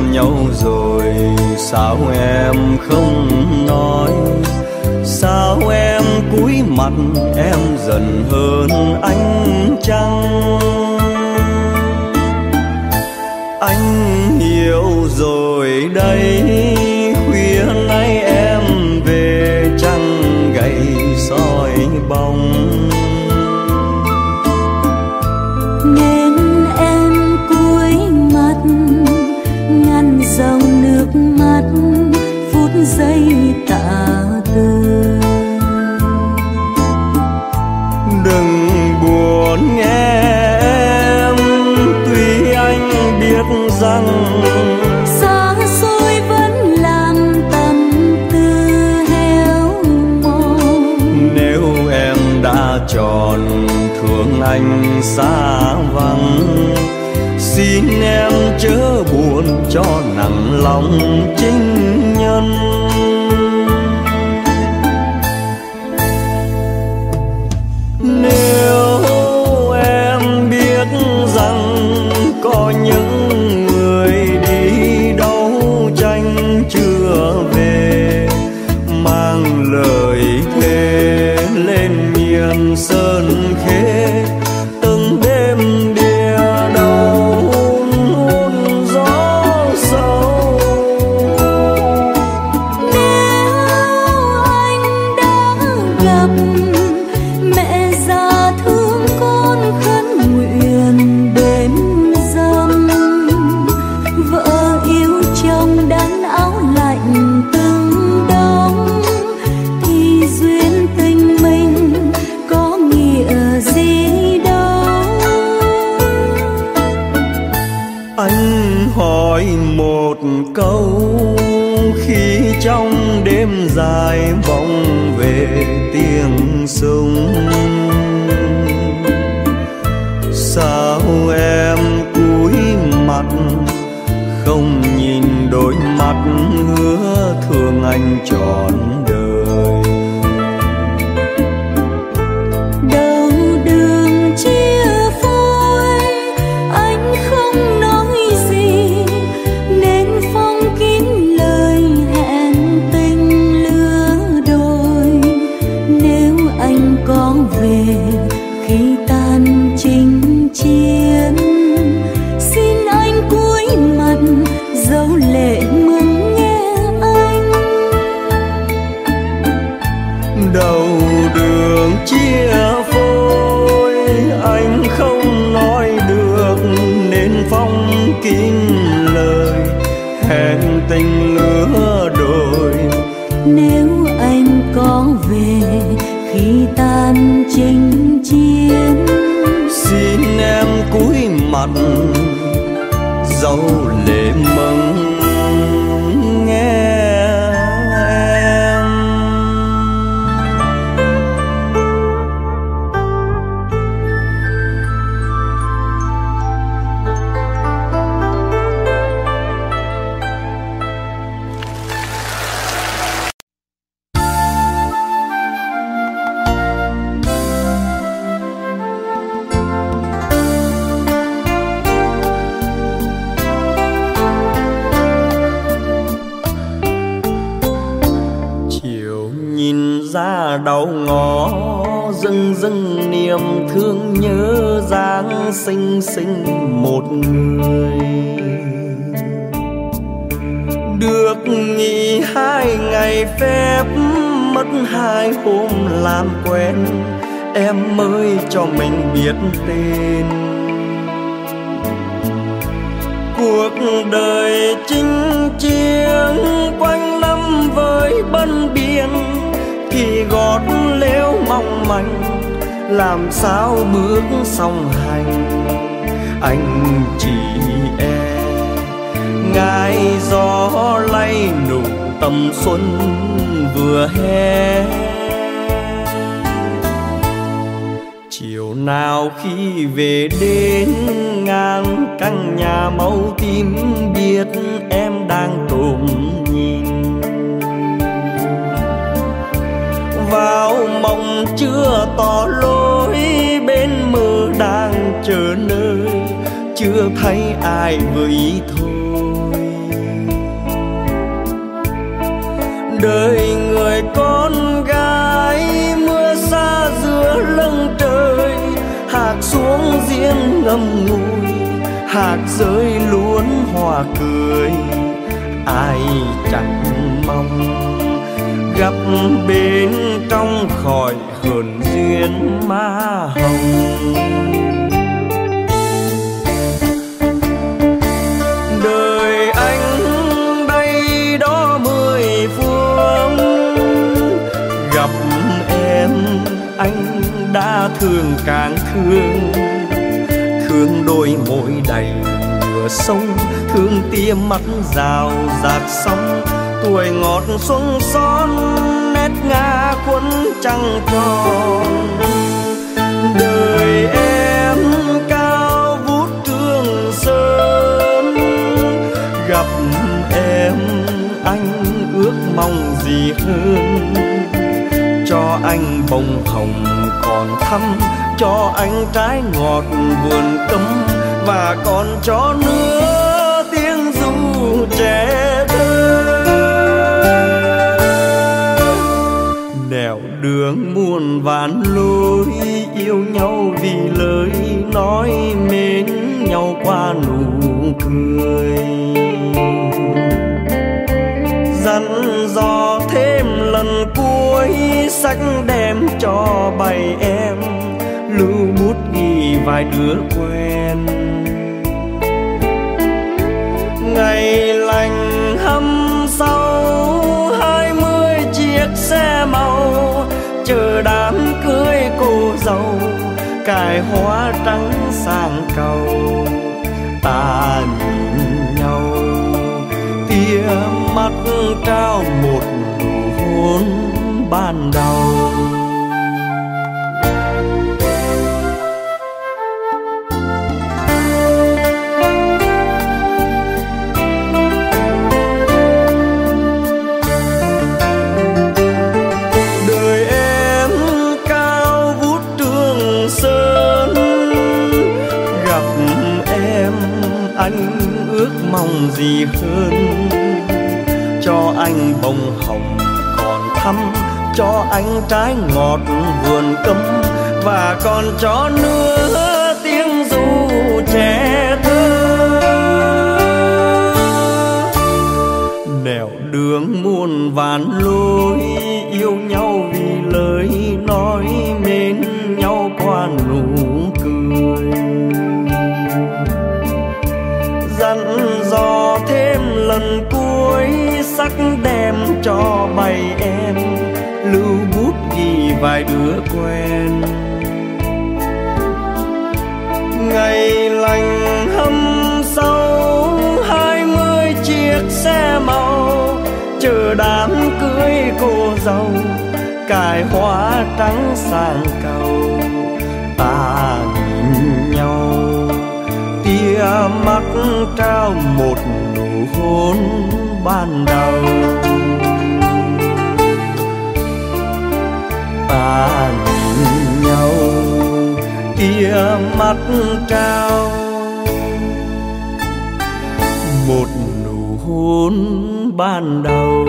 nhau rồi, sao em không nói? Sao em cúi mặt em dần hơn ánh trăng? Anh hiểu rồi đây, khuya nay em về trăng gầy soi bóng. Nên em cúi mặt ngăn dòng nước mắt phút giây tạ từ. Đừng buồn nghe em, tuy anh biết rằng xa xôi vẫn làm tâm tư héo mòn. nếu em đã chọn thương anh xa vắng, xin em chớ buồn cho nặng lòng chính nhân. Nếu em biết rằng có những người đi đấu tranh chưa về, mang lời thề lên miền sơn khê, từng đêm đìa đầu hôn gió sâu. Nếu anh đã gặp mẹ già thương con khấn nguyện đêm dâm, vợ yêu chồng đan áo lạnh từng đông, thì duyên tình mình có nghĩa gì đâu. Anh hỏi một câu, khi trong đêm dài vọng về tiếng súng, sao em cúi mặt không nhìn đôi mắt hứa thương anh trọn đời? Đầu đường chia phôi anh không nói gì, nên phong kín lời hẹn tình lứa đôi. Nếu anh có về khi tan chinh chiến, xin anh cúi mặt dấu lệ mừng nghe anh. Đầu đường chia phôi anh không nói được, nên phong kín lời hẹn tình lứa đôi. Nếu anh có về khi tan chinh chiến, xin em cúi mặt dấu lệ mừng nghe em. Ra đầu ngõ dưng dưng niềm thương nhớ dáng xinh xinh một người. Được nghỉ 2 ngày phép, mất 2 hôm làm quen, em mới cho mình biết tên. Cuộc đời chinh chiến quanh năm với bân biên, thì gót lếu mong manh làm sao bước song hành. Anh chỉ e ngài gió lay nụ tầm xuân vừa hè. Chiều nào khi về đến ngang căn nhà màu tím, biết em đang trộm nhìn vào mộng chưa tỏ lối, bên mơ đang chờ nơi chưa thấy ai với thôi. đời người con gái mưa xa giữa lưng trời, hạt xuống riêng ngậm ngùi, hạt rơi luôn hòa cười. Ai chẳng mong gặp bên trong khỏi hờn duyên má hồng. Đời anh đây đó mười phương, gặp em anh đã thương càng thương. Thương đôi môi đầy mưa sông, thương tia mắt rào rạt sóng. Tuổi ngọt xuân son nét ngã quấn trăng tròn. Đời em cao vút Trường Sơn, gặp em anh ước mong gì hơn. Cho anh bông hồng còn thắm, cho anh trái ngọt vườn cấm, và còn cho nữa tiếng ru trẻ thơ. Nẻo đường muôn vàn lối, yêu nhau vì lời nói mến nhau qua nụ cười. Dặn dò thêm lần cuối, sách đem cho bầy em, lưu bút ghi vài đứa quen. Ngày lành hâm sau 20 chiếc xe màu, chờ đám cưới cô dâu, cài hoa trắng sang cầu. Ta nhìn nhau tia mắt trao một nụ hôn ban đầu. Đời em cao vút Trường Sơn, gặp em anh ước mong gì hơn. Cho anh bông hồng còn thắm, cho anh trái ngọt vườn cấm, và còn cho nữa tiếng ru trẻ thơ. Nẻo đường muôn vàn lối, yêu nhau vì lời nói mến nhau qua nụ cười. Dặn dò thêm lần cuối, sắc đem cho bầy em, lưu bút ghi vài đứa quen. Ngày lành hâm sau 20 chiếc xe màu, chờ đám cưới cô dâu, cài hoa trắng sang cầu. Ta nhìn nhau tia mắt trao một nụ hôn ban đầu. Ta nhìn nhau tia mắt trao một nụ hôn ban đầu.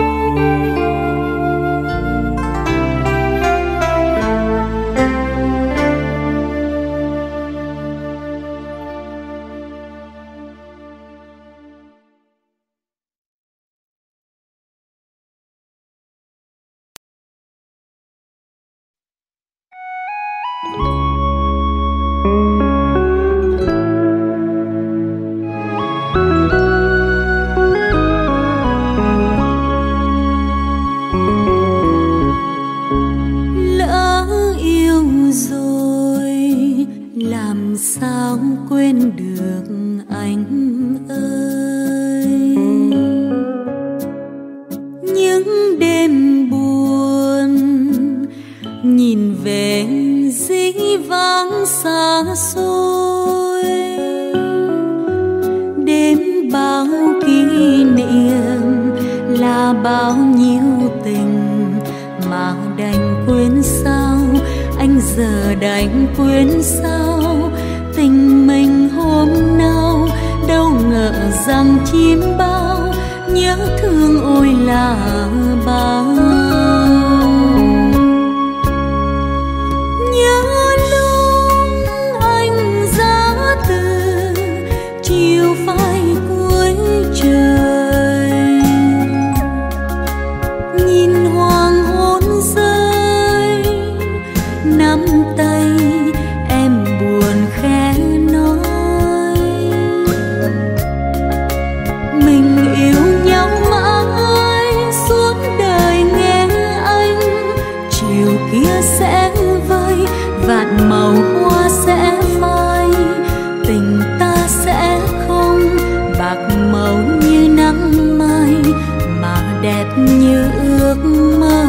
nhớ thương ôi là bao. Nhớ lúc anh ra từ chiều phai cuối trời, nhìn hoàng hôn rơi, nắm tay em buồn khẽ nói mình yêu nhau mãi suốt đời nghe anh. Chiều kia sẽ vơi vạn màu hoa sẽ phai, tình ta sẽ không bạc màu như nắng mai mà đẹp như ước mơ.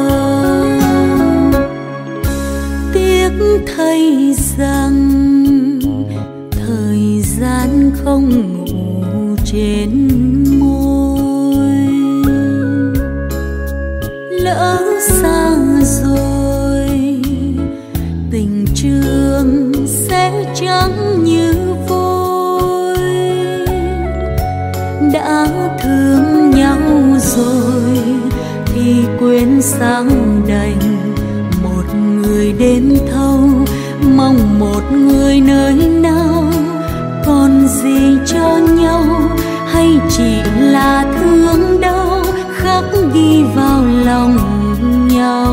Tiếc thay rằng thời gian không ngủ trên môi, lỡ xa rồi tình trường sẽ trắng như vôi. Đã thương nhau rồi thì quên sao đành, một người đêm thâu mong một người nơi nào. Còn gì cho nhau hay chỉ là thương đau khắc ghi vào lòng nhau.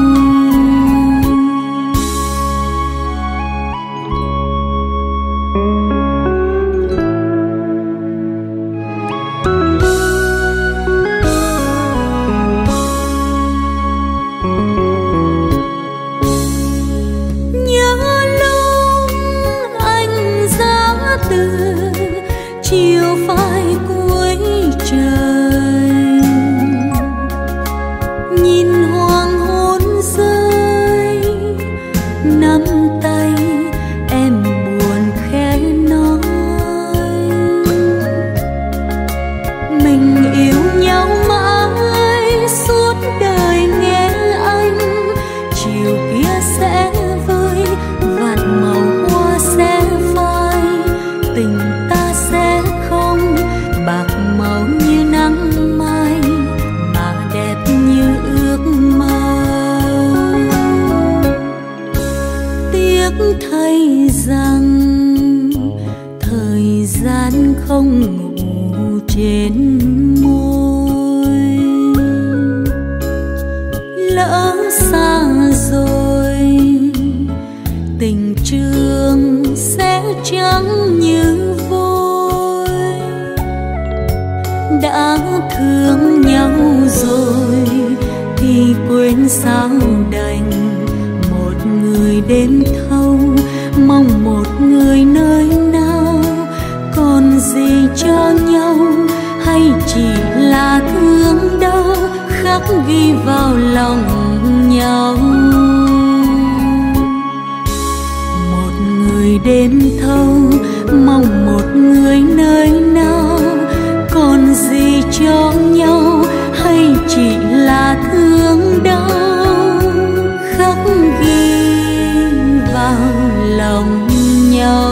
Chiều phai cuối trời, nhìn hoàng hôn rơi, nắm tay em buồn khẽ nói mình yêu nhau mãi suốt đời nghe anh. Chiều kia sẽ vơi vạn màu hoa sẽ phai, tình ta sẽ không bạc màu như nắng mai mà đẹp như ước mơ. Tiếc thay rằng thời gian không ngủ trên môi, lỡ xa rồi tình trường sẽ trắng như vôi. Đã thương nhau rồi thì quên sao đành, một người đêm thâu mong một người nơi nào. Còn gì cho nhau hay chỉ là thương đau khắc ghi vào lòng nhau. Một người đêm thâu mong một người nơi nào. Còn gì cho nhau hay chỉ là thương đau khắc ghi vào lòng nhau.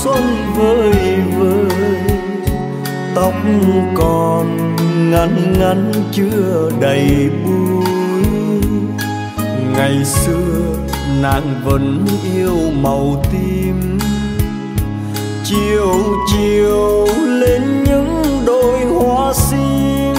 xuân vơi vơi, tóc còn ngắn ngắn chưa đầy búi. Ngày xưa nàng vẫn yêu màu tím, chiều chiều lên những đôi hoa sim,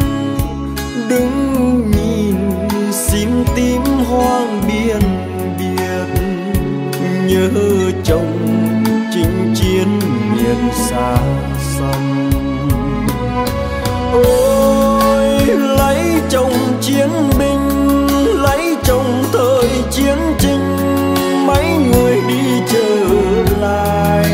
đứng nhìn sim tím hoang biên biệt, nhớ chồng chinh chiến miền xa xăm. Ôi lấy chồng chiến binh, lấy chồng thời chiến tranh, mấy người đi trở lại.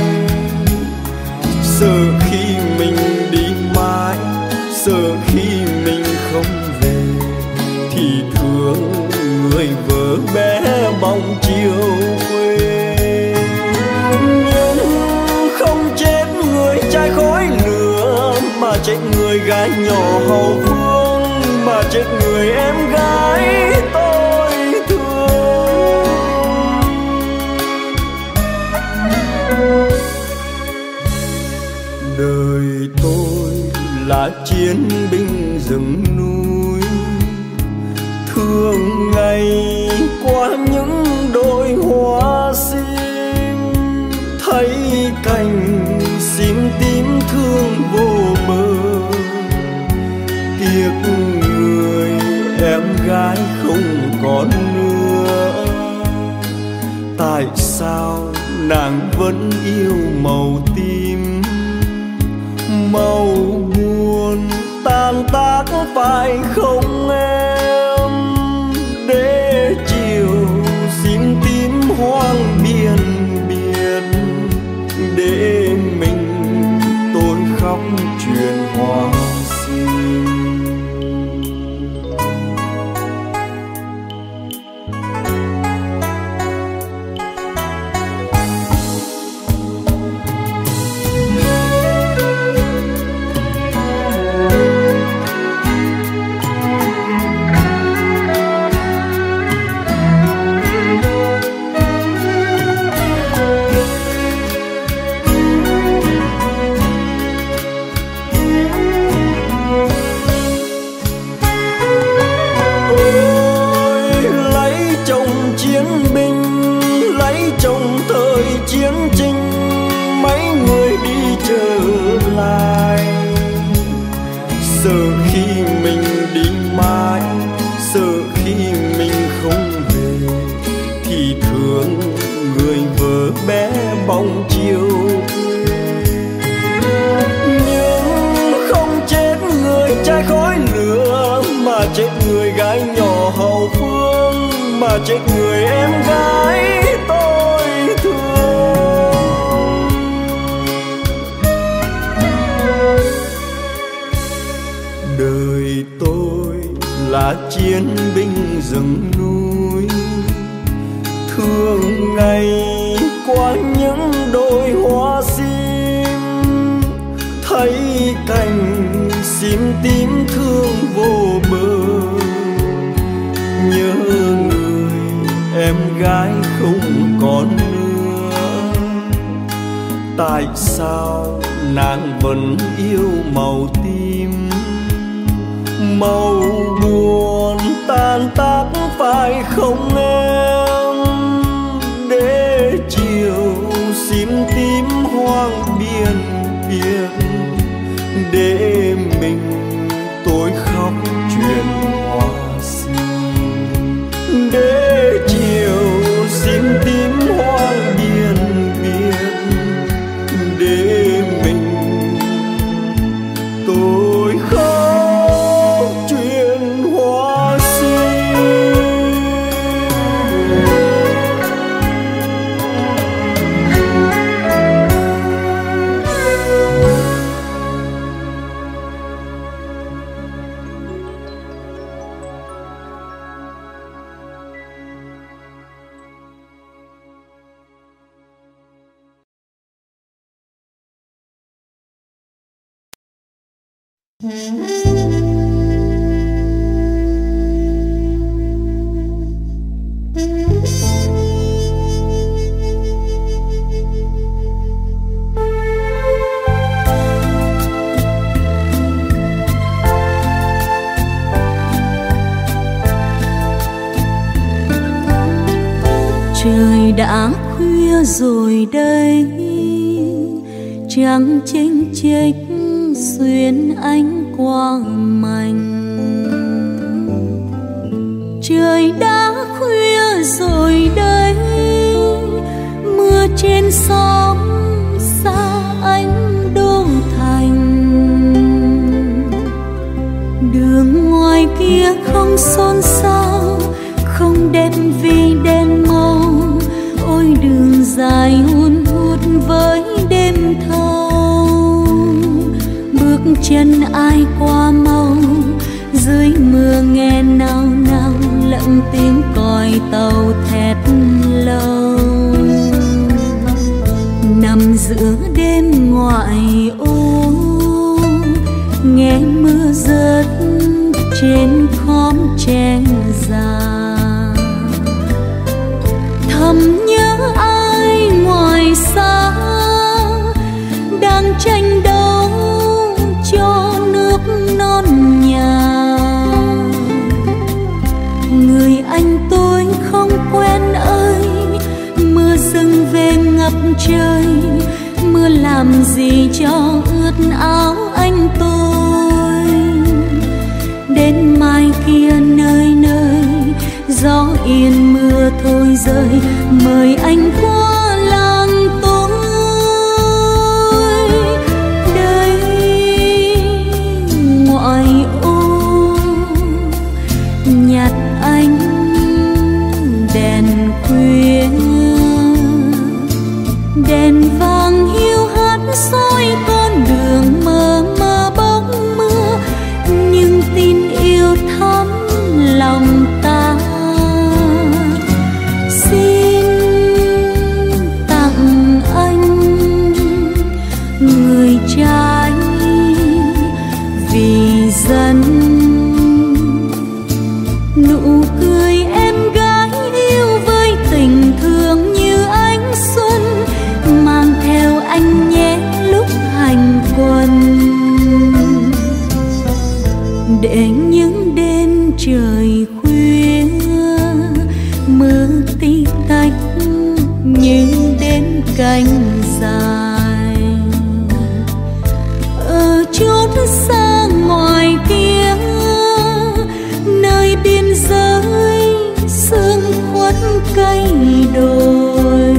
Sợ khi mình đi mãi, sợ khi mình không về, thì thương người vợ bé bóng chiều quê. Nhưng không chết người trai khói lửa, mà chết người gái nhỏ hậu phương, mà chết người em gái tôi thương. Đời tôi là chiến binh rừng núi, thường ngày qua những đôi hoa sim, thấy cành sim tím thương vô bờ. Tiếc người em gái không còn nữa, tại sao nàng vẫn yêu màu tím? Màu buồn tan tác phải không em? Để chiều sim tím hoang biên biệt, để mình tôi khóc chuyện hoa sim. Chiến tranh mấy người đi trở lại. Sợ khi mình đi mãi, sợ khi mình không về, thì thương người vợ bé bóng chiều quê. Nhưng không chết người trai khói lửa, mà chết người gái nhỏ hậu phương, mà chết người em gái tôi thương. Đời tôi là chiến binh rừng núi, thường ngày qua những đôi hoa sim, thấy cành sim tím thương vô bờ. Nhớ người em gái không còn nữa, tại sao nàng vẫn yêu màu tím? Màu buồn tan tác phải không em? Để chiều sim tím hoang biên biệt, để mình tôi khóc chuyện hoa sim. Để chiều sim tím hoang biên biệt, để mình tôi khóc chuyện hoa sim. Trời đã khuya rồi đây, trăng chênh chếch xuyên ánh quang mành. Trời đã khuya rồi đây, mưa trên xóm xa ánh đô thành. Đường ngoài kia không xôn xao, không đẹp vì đèn màu. Ôi đường dài hun hút với đêm thâu, bước chân ai qua mau, dưới mưa nghe nao nao lặng tiếng còi tàu thét lâu. Nằm giữa đêm ngoại ô, nghe mưa rớt trên khóm tre già. Thầm nhớ ai ngoài xa đang tranh đấu cho nước non nhà. Người anh tôi không quen ơi, mưa dâng về ngập trời. Mưa làm gì cho ướt áo anh tôi. Đến mai kia nơi nơi gió yên mưa thôi rơi, mời anh qua làng tôi. Đây ngoại ô nhạt ánh đèn khuya, đèn vàng hiu hắt soi con đường mờ mờ bóng mưa. Nhưng tin yêu thắm lòng ta, xin tặng anh người trai vì dân. Nụ cười em gái yêu với tình thương như ánh xuân, mang theo anh nhé lúc hành quân. Để những đêm trời khuya mưa tí tách như đêm cánh dài. Ở chốn xa ngoài kia, nơi biên giới sương khuất cây đồi.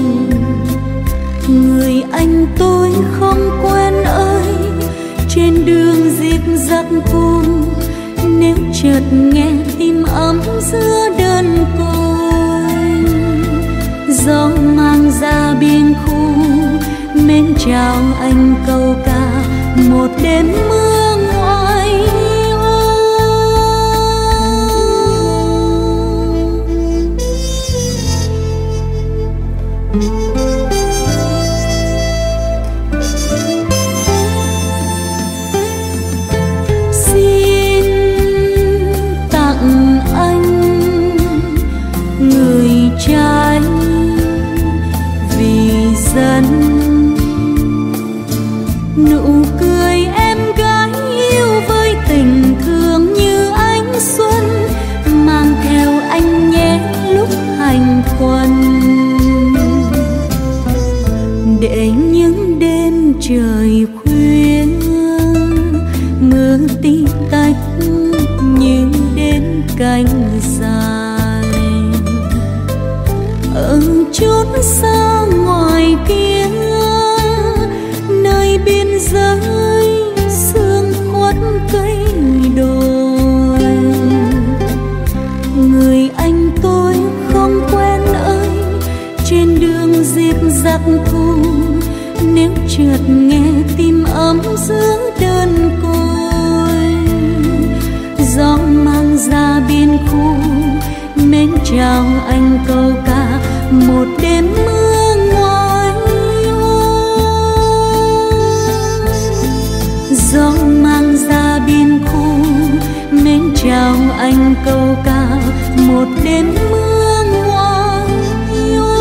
Người anh tôi không quen ơi, trên đường dịp dắt cung. Nếu chợt nghe tim ấm giữa đơn côi, gió mang ra biên khu mến chào anh câu ca một đêm mưa ngoài ô. Xin tặng anh người trai vì dân. Nụ cười em gái yêu với tình thương như ánh xuân, mang theo anh nhé lúc hành quân. Để những đêm trời khuya mưa tí tách như đêm cánh dài. Ở chốn xa ngoài kia, nơi biên giới sương khuất cây đồi. Người anh tôi không quen ơi, trên đường dịp dắt thu. Nếu chợt nghe tim ấm giữa đơn côi, gió mang ra biên khu mến chào anh câu ca một đêm mưa ngoài ô. Gió mang ra biên khu mến chào anh câu ca một đêm mưa ngoài ô.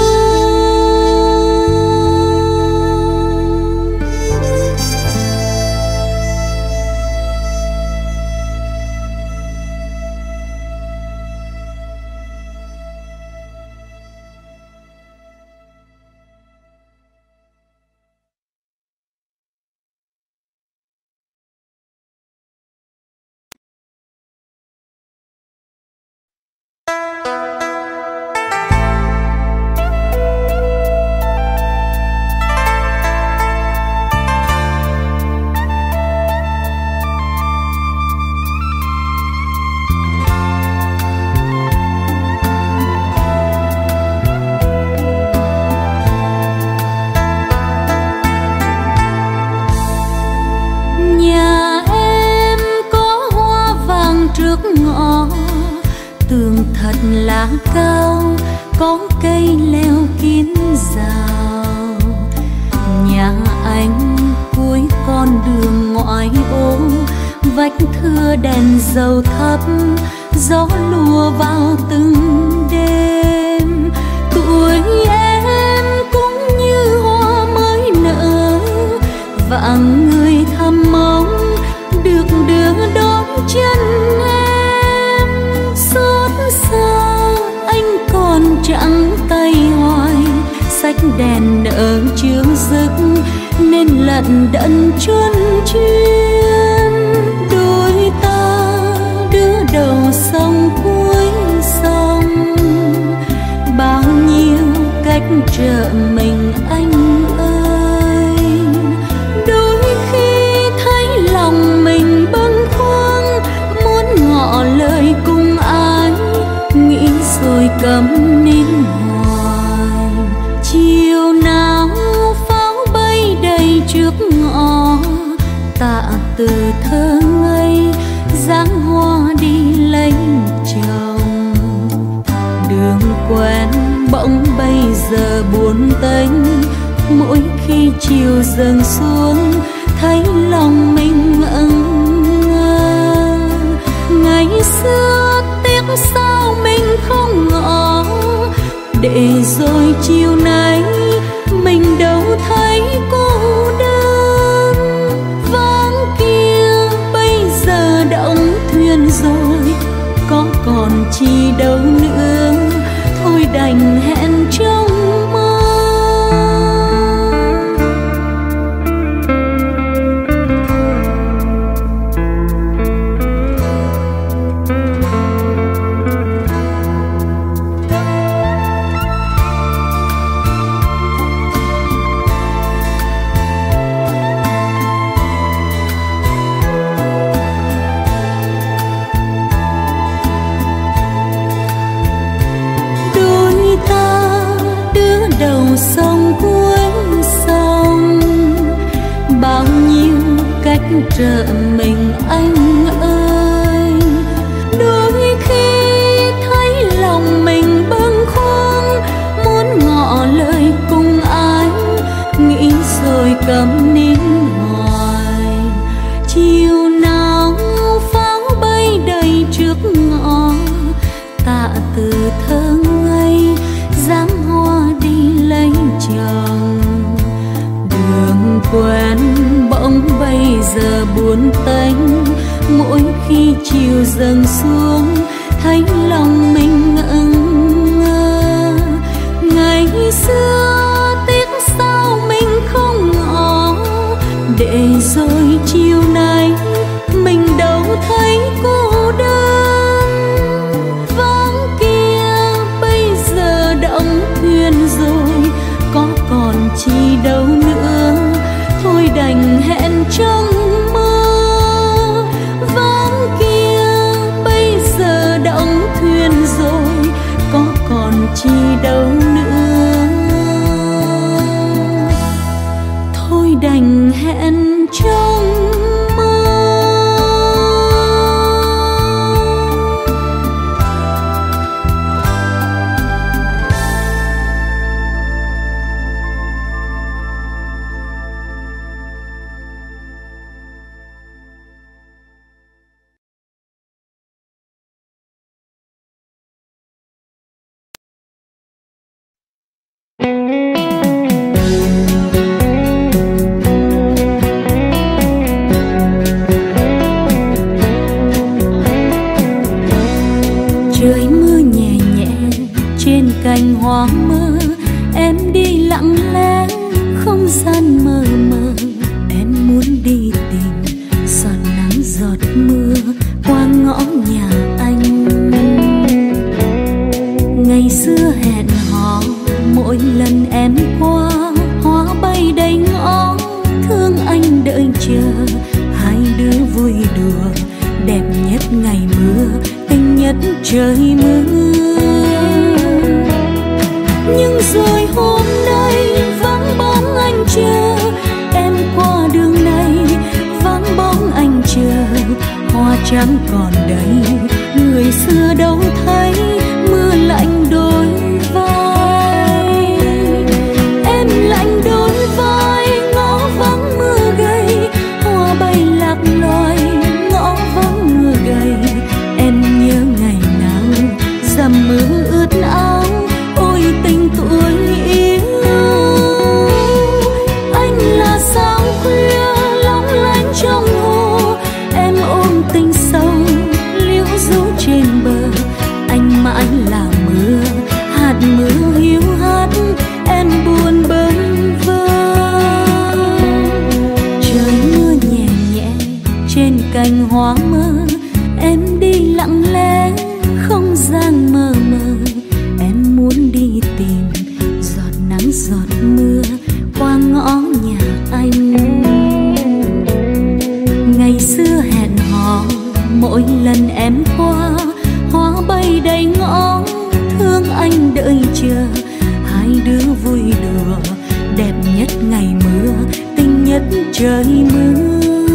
có cây leo kín rào. Nhà anh cuối con đường ngoại ô, vách thưa đèn dầu thấp, gió lùa vào từng đêm. Tuổi em cũng như hoa mới nở, vạn người thầm mong được đưa đón chân em. Xót xa anh còn chẳng tay hoài, sách đèn nở chương dứt nên lận đận chuân chuyên. Đôi ta đưa đầu sông cuối sông, bao nhiêu cách trợ mình anh ơi. Đôi khi thấy lòng mình bâng khuâng, muốn ngỏ lời cùng ai, nghĩ rồi câm nín hoài. Chiều nào pháo bay đầy trước ngõ, tạ từ thơ ngây dáng hoa đi lấy chồng. Đường quen bỗng bây giờ buồn tênh, mỗi khi chiều dần xuống thấy lòng mình ngẩn ngơ. Ngày xưa tiếc sao mình không ngỏ, để rồi chiều nay mình đâu thấy cô đơn. Vắng kia bây giờ đóng thuyền rồi, có còn chi đâu nữa, thôi đành hẹn trong mơ. Sông cuối sông, bao nhiêu cách trợ mình anh ơi. Đôi khi thấy lòng mình bâng khuâng, muốn ngỏ lời cùng ai, nghĩ rồi câm nín hoài. Chiều nào pháo bay đầy trước ngõ, tạ từ thơ ngây dáng hoa đi lấy chồng. Đường quen bỗng bây giờ buồn tênh, mỗi khi chiều dần xuống thấy lòng mình ngẩn ngơ. Ngày xưa tiếc sao mình không ngỏ, để rồi chiều nay mình đâu thấy cô đơn. Vắng kia bây giờ đóng thuyền rồi, có còn chi đâu nữa, thôi đành hẹn trong mơ. Vắng kia bây giờ đóng thuyền rồi, có còn chi đâu nữa, thôi đành hẹn trong mơ. Trời mưa nhẹ nhẹ trên cành hoa mơ, em đi lặng lẽ không gian mờ mờ. Em muốn đi tìm giọt nắng giọt mưa qua ngõ nhà anh. Ngày xưa hẹn hò mỗi lần em qua, hoa bay đầy ngõ thương anh đợi chờ. Hai đứa vui đùa đẹp nhất ngày mưa, tình nhất trời mưa. Nhưng rồi hôm nay vắng bóng anh chờ, em qua đường này vắng bóng anh chờ. Hoa trắng còn đây, người xưa đâu thấy, mưa lạnh đôi vai. đợi chờ, hai đứa vui đùa đẹp nhất ngày mưa, tình nhất trời mưa.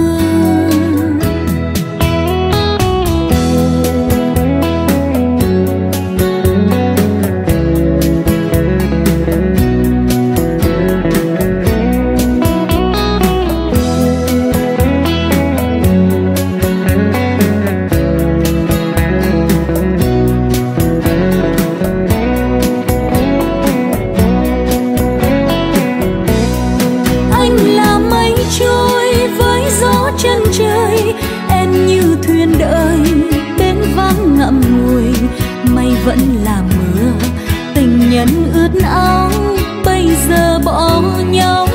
Vẫn là mưa, tình nhân ướt áo, bây giờ bỏ nhau.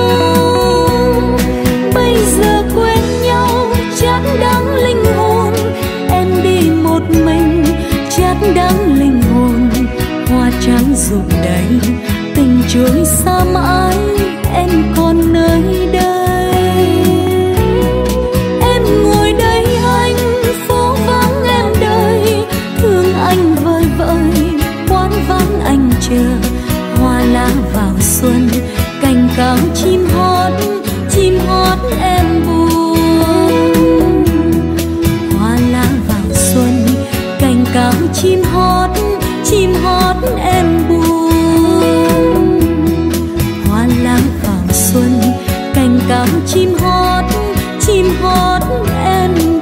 Bây giờ quên nhau, chắc đáng linh hồn. Em đi một mình, chắc đáng linh hồn. Hoa trắng rụng đầy, tình trôi xa mãi, em còn nơi đây. Em ngồi đây anh, phố vắng em đời, thương anh vơi vợi, quán vắng anh chờ. Hoa lá vào xuân, cành cao chim hót em buồn. Hoa lá vào xuân, cành cao chim hót em buồn. Hoa lá vào xuân, cành cao chim hót em buồn.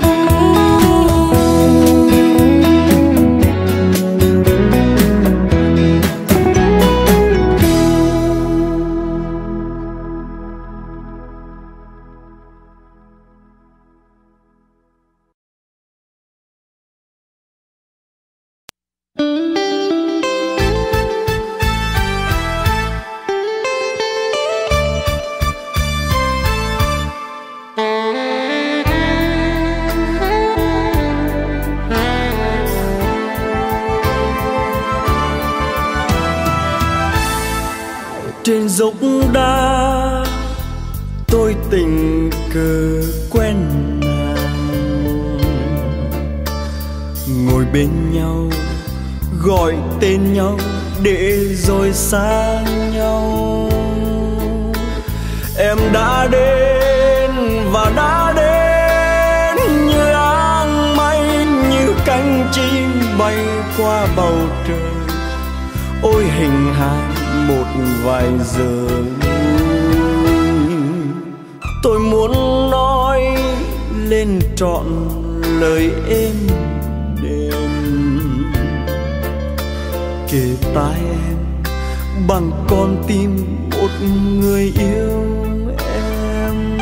Trên dốc đá tôi tình cờ quen nàng, ngồi bên nhau gọi tên nhau để rồi xa nhau. Em đã đến và đã đến như áng mây, như cánh chim bay qua bầu trời. Ôi hình hài một vài giờ, tôi muốn nói lên trọn lời êm đềm, kề tai em bằng con tim một người yêu em.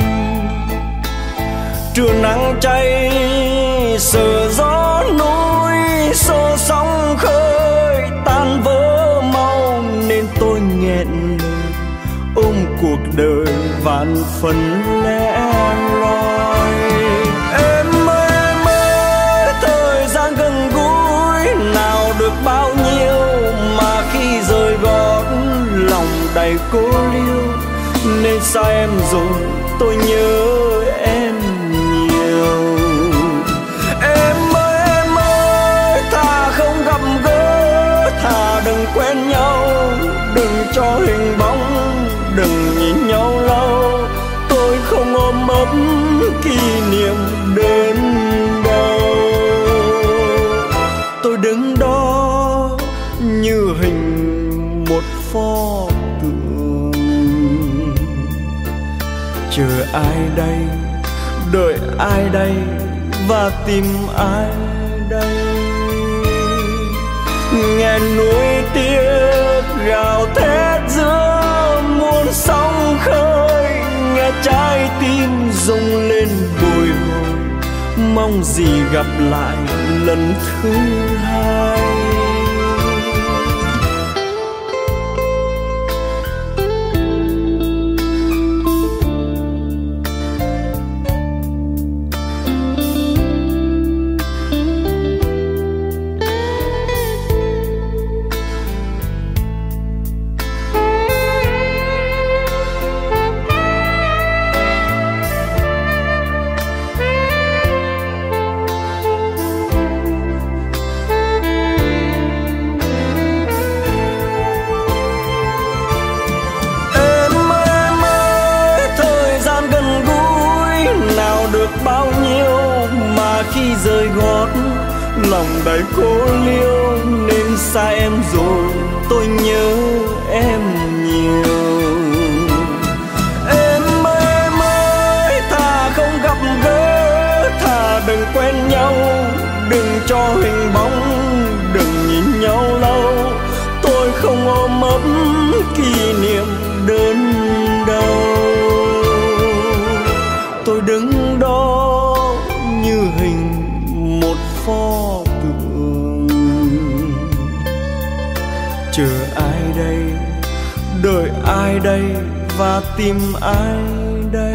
Trưa nắng cháy sờ gió núi, xô sóng khơi tan vỡ mau, nên tôi nghẹn lời ôm cuộc đời vạn phần lẻ loi. Em ơi, thời gian gần gũi nào được bao nhiêu, mà khi rời gót lòng đầy cô liêu. Nên sao em rồi tôi nhớ em nhiều. Em ơi, thà không gặp gỡ, thà đừng quen nhau, đừng cho hình bóng, đừng nhìn nhau lâu. Tôi không ôm ấp kỷ niệm đến đâu. Tôi đứng đó như hình một pho tượng, chờ ai đây, đợi ai đây, và tìm ai đây. Nghe núi tiếc gào thét giữa muôn sóng khơi, nghe trái tim rung lên bồi hồi, mong gì gặp lại lần thứ hai. rơi gót, lòng đầy cô liêu nên xa em rồi, tôi nhớ em nhiều. Em ơi, thà không gặp gỡ, thà đừng quen nhau, đừng cho hình bóng, đừng nhìn nhau lâu. Tôi không ôm ấp kỷ niệm đơn đau, tôi đứng đó như hình một pho tượng, chờ ai đây, đợi ai đây và tìm ai đây.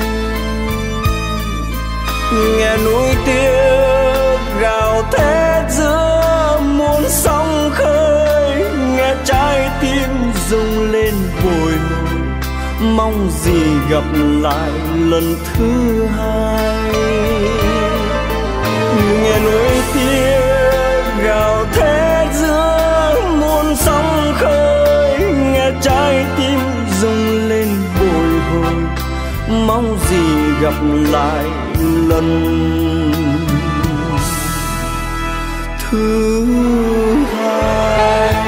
Nghe núi tiếc gào thét giữa muôn sóng khơi, nghe trái tim rung lên bồi hồi, mong gì gặp lại lần thứ hai. Nghe núi tiếc gào thét giữa muôn sóng khơi, nghe trái tim rung lên bồi hồi, mong gì gặp lại lần thứ hai.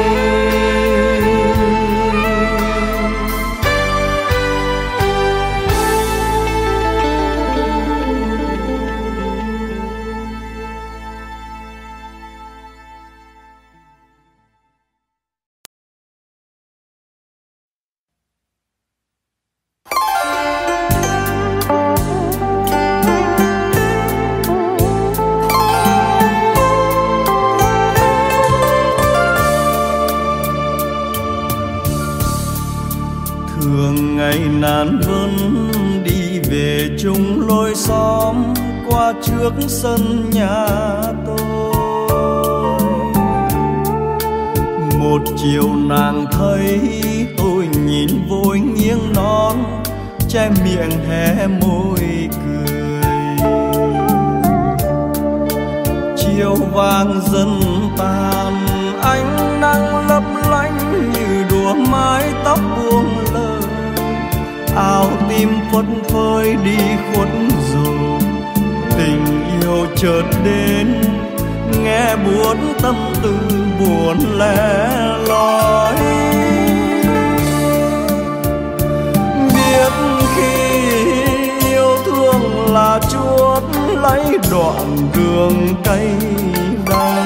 Nàn vân đi về chung lối xóm qua trước sân nhà tôi. Một chiều nàng thấy tôi nhìn vội nghiêng nón, che miệng hé môi cười. Chiều vàng dần tàn, ánh nắng lấp lánh như đùa mái tóc buông lơi. Áo tim phất phới đi khuất rồi, tình yêu chợt đến, nghe buốt tâm tư buồn lẻ loi. Biết khi yêu thương là chuốt lấy đoạn đường cay đắng,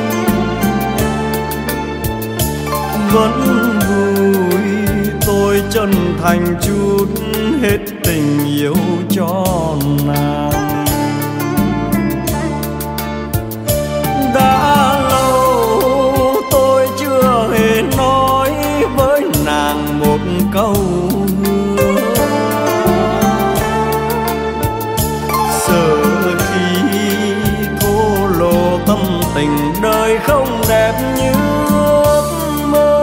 vẫn vui tôi chân thành chút hết tình yêu cho nàng. Đã lâu tôi chưa hề nói với nàng một câu hứa, sợ khi thổ lộ tâm tình đời không đẹp như ước mơ.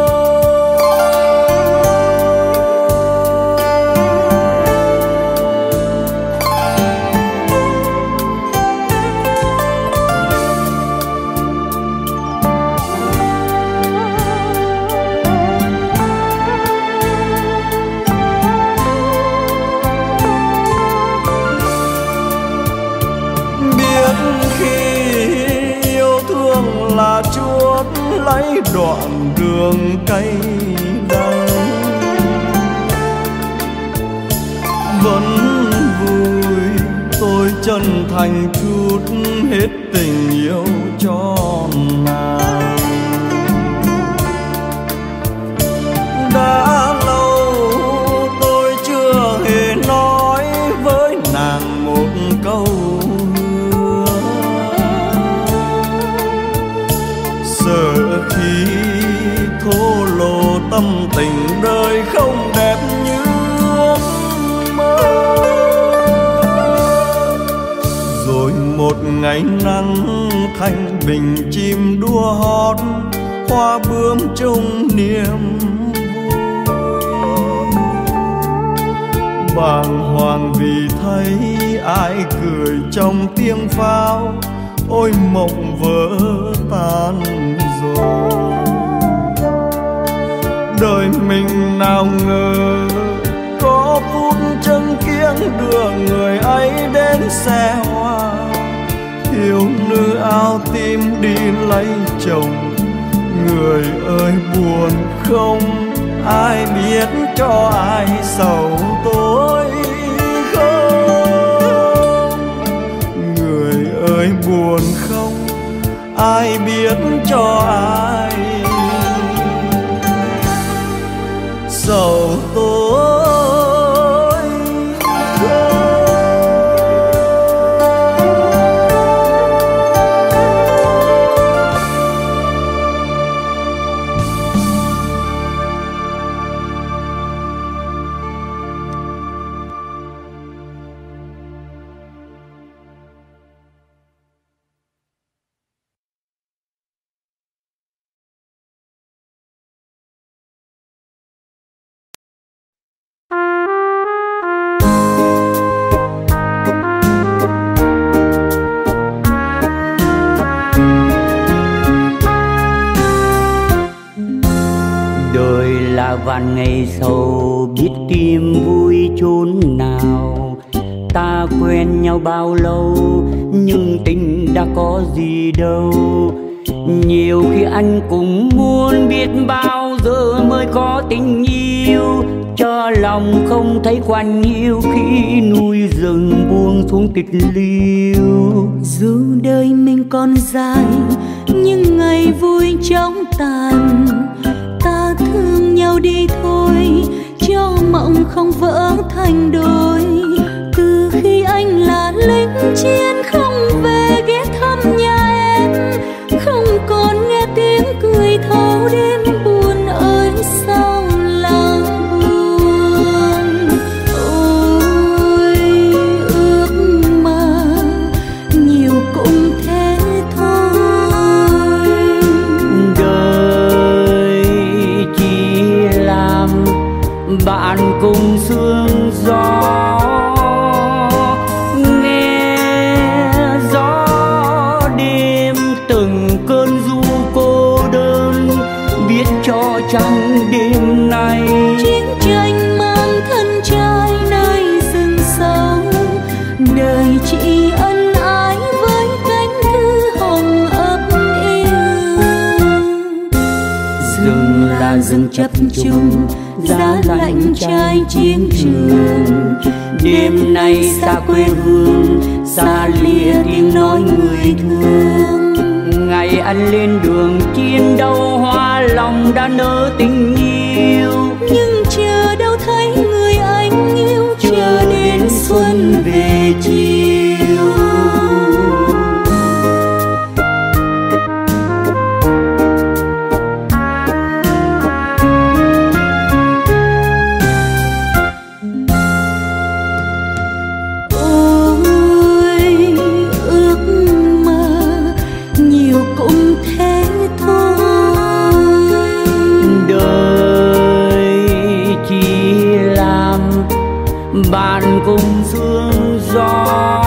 Là chuốt lấy đoạn đường cay đắng, vẫn vui tôi chân thành chút hết tình yêu cho nàng. Đã lâu tôi chưa hề nói với nàng một câu, sợ khi thổ lộ tâm tình đời không đẹp như ước mơ. Rồi một ngày nắng thanh bình chim đua hót, hoa bướm chung niềm vui. Bàng hoàng vì thấy ai cười trong tiếng pháo, ôi mộng vỡ tan rồi. Đời mình nào ngờ có phút chân kiếng đưa người ấy đến xe hoa, thiếu nữ áo tím đi lấy chồng. Người ơi buồn không, ai biết cho ai sầu tối không. Người ơi buồn không, ai biết cho ai sầu tối. Vạn ngày sầu biết tìm vui chốn nào. Ta quen nhau bao lâu nhưng tình đã có gì đâu. Nhiều khi anh cũng muốn biết bao giờ mới có tình yêu, cho lòng không thấy quan yêu khi núi rừng buông xuống tịch liêu. Dù đời mình còn dài nhưng ngày vui chóng tàn, ta thương nhau đi thôi cho mộng không vỡ thành đôi. Từ khi anh là lính chiến không về ghé thăm nhà em, không còn nghe tiếng cười thấu đêm buồn ơi sao lòng buồn. Ôi ước mơ nhiều cũng thế thôi, đời chỉ làm bạn cùng sương gió. Trong đêm nay chiến tranh mang thân trai nơi rừng sâu, đời chỉ ân ái với cánh thư hồng ấp yêu. Rừng là rừng chập trùng, giá lạnh trai chiến trường. Đêm nay xa quê hương, xa lìa tiếng nói người thương. Ngày anh lên đường chiến đấu, hoa lòng đã nở tình yêu. Nhưng chờ đâu thấy người anh yêu, chờ đến xuân về chiều. Bạn cùng sương gió,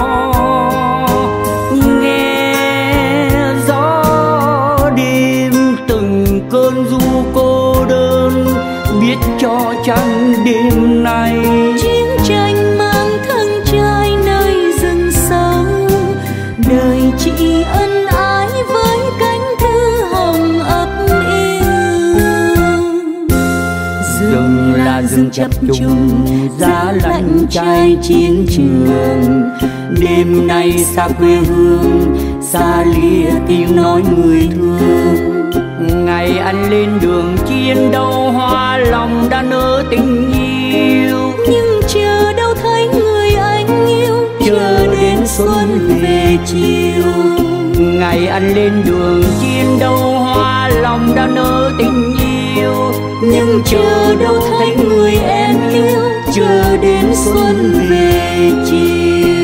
nghe gió đêm từng cơn ru cô đơn, biết cho chăng đêm nay chiến tranh mang thân trai nơi rừng sâu, đời chỉ ân ái với cánh thư hồng ấp yêu. Rừng là rừng chập trùng, giá lạnh trai chiến trường. Đêm nay xa quê hương, xa lìa tiếng nói người thương. Ngày anh lên đường chiến đấu, hoa lòng đã nở tình yêu. Nhưng chờ đâu thấy người anh yêu, chờ đến xuân về chiều. Ngày anh lên đường chiến đấu, hoa lòng đã nở tình yêu. Nhưng chờ đâu thấy người em yêu, chờ đến xuân về chiều.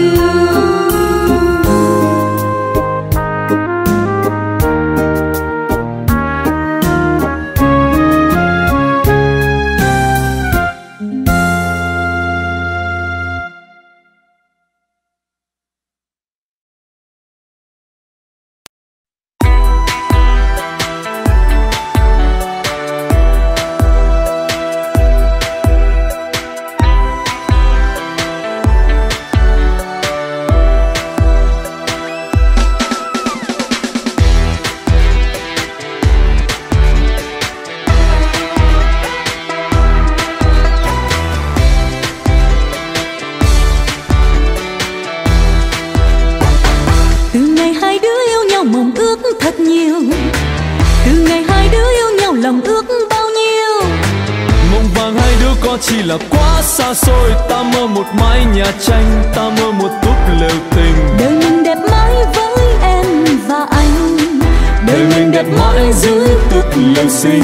có chỉ là quá xa xôi. Ta mơ một mái nhà tranh, ta mơ một túp lều tình. Đời mình đẹp mãi với em và anh, đời mình đẹp mãi dưới túp lều xinh.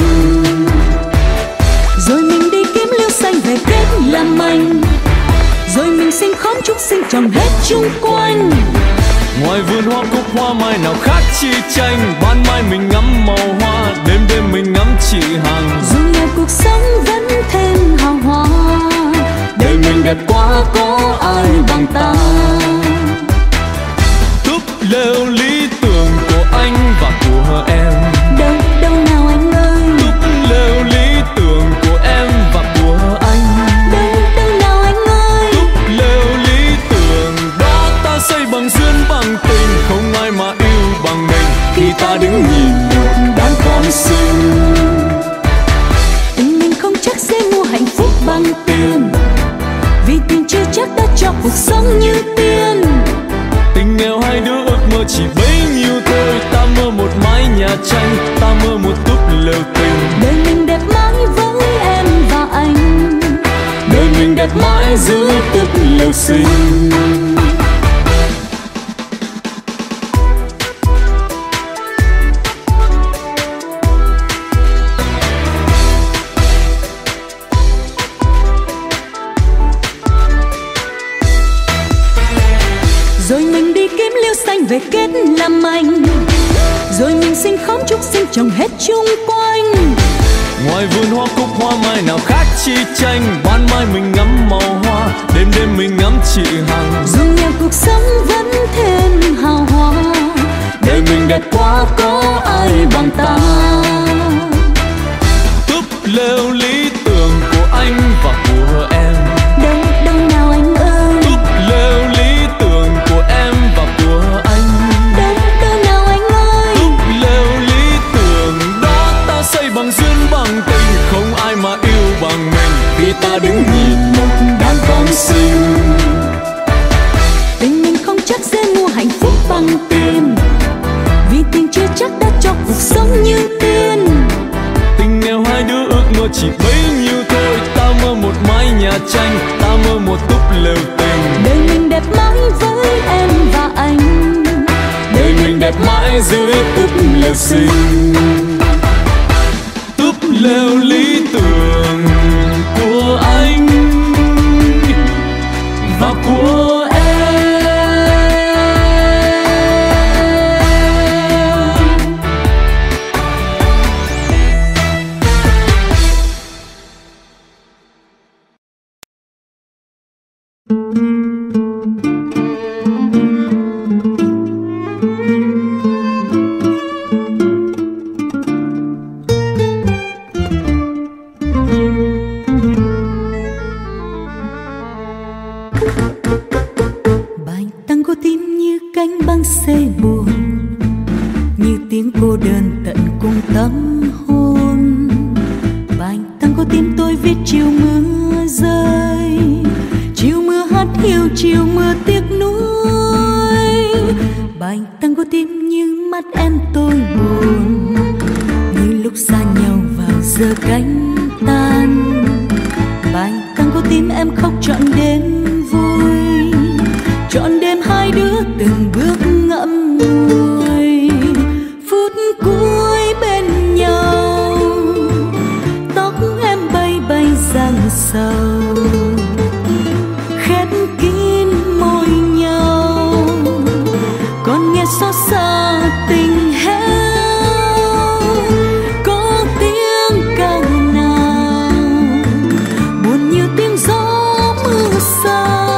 Rồi mình đi kiếm liêu xanh về kết làm anh, rồi mình sinh khóm trúc sinh trồng hết chung quanh. Ngoài vườn hoa cúc hoa mai nào khác chi tranh. Ban mai mình ngắm màu hoa, đêm đêm mình ngắm chị Hằng. Dù nghèo cuộc sống vẫn thêm hào hoa, đời mình đẹp quá có ai bằng ta. Túp lều lý tưởng của anh và của em. Đâu đâu nào anh ơi. Túp lều lý tưởng của em và của anh. Đâu đâu nào anh ơi. Túp lều lý tưởng đó ta xây bằng duyên bằng tình. Không ai mà yêu bằng mình khi ta đứng nhìn một đàn con xinh. Tình mình không chắc sẽ mua hạnh phúc bằng tiền, vì tiền chưa chắc đã cho cuộc sống như tiên. Tình nghèo hai đứa ước mơ chỉ bấy nhiêu thôi. Ta mơ một mái nhà tranh, ta mơ một túp lều tình. Đời mình đẹp mãi với em và anh, đời mình đẹp mãi dưới túp lều xinh. rồi mình đi kiếm liêu xanh về kết làm anh, rồi mình sinh khóm trúc sinh trồng hết chung quanh. Ngoài vườn hoa cúc hoa mai nào khác chi tranh. Ban mai mình ngắm màu hoa, đêm đêm mình ngắm chị Hằng. Dù nghèo cuộc sống vẫn thêm hào hoa, đời mình đẹp quá có ai bằng ta. Túp lều lý tưởng của anh và của em. đâu đâu nào anh ơi. Túp lều lý tưởng của em và của anh. Đâu đâu nào anh ơi. Túp lều lý tưởng đó ta xây bằng duyên bằng tình. Không ai mà yêu bằng mình khi ta đứng nhìn một đàn con xinh. Tình mình không chắc sẽ mua hạnh phúc bằng tiền, vì tình chưa chắc đã cho cuộc sống như tiên. Tình nghèo hai đứa ước mơ chỉ bấy nhiêu thôi. Ta mơ một mái nhà tranh, ta mơ một túp lều tình. Đời mình đẹp mãi với em và anh, đời mình đẹp mãi dưới túp lều xinh. Túp lều lý tưởng của anh và của em. bài tango tim như cánh băng xe buồn, như tiếng cô đơn tận cùng tâm hồn. Bài tango tim tôi viết chiều mưa rơi, chiều mưa hát hiu, chiều mưa tiếc nuối. Bài tango tim như mắt em tôi buồn, như lúc xa nhau vào giờ cánh tan. Bài tango tim em khóc trọn đêm vui, trọn đêm hai đứa từng bước ngậm ngùi. Phút cuối bên nhau, tóc em bay bay giăng sầu, khép kín môi nhau, còn nghe xót xa tình héo. Có tiếng ca nào buồn như tiếng gió mưa xa,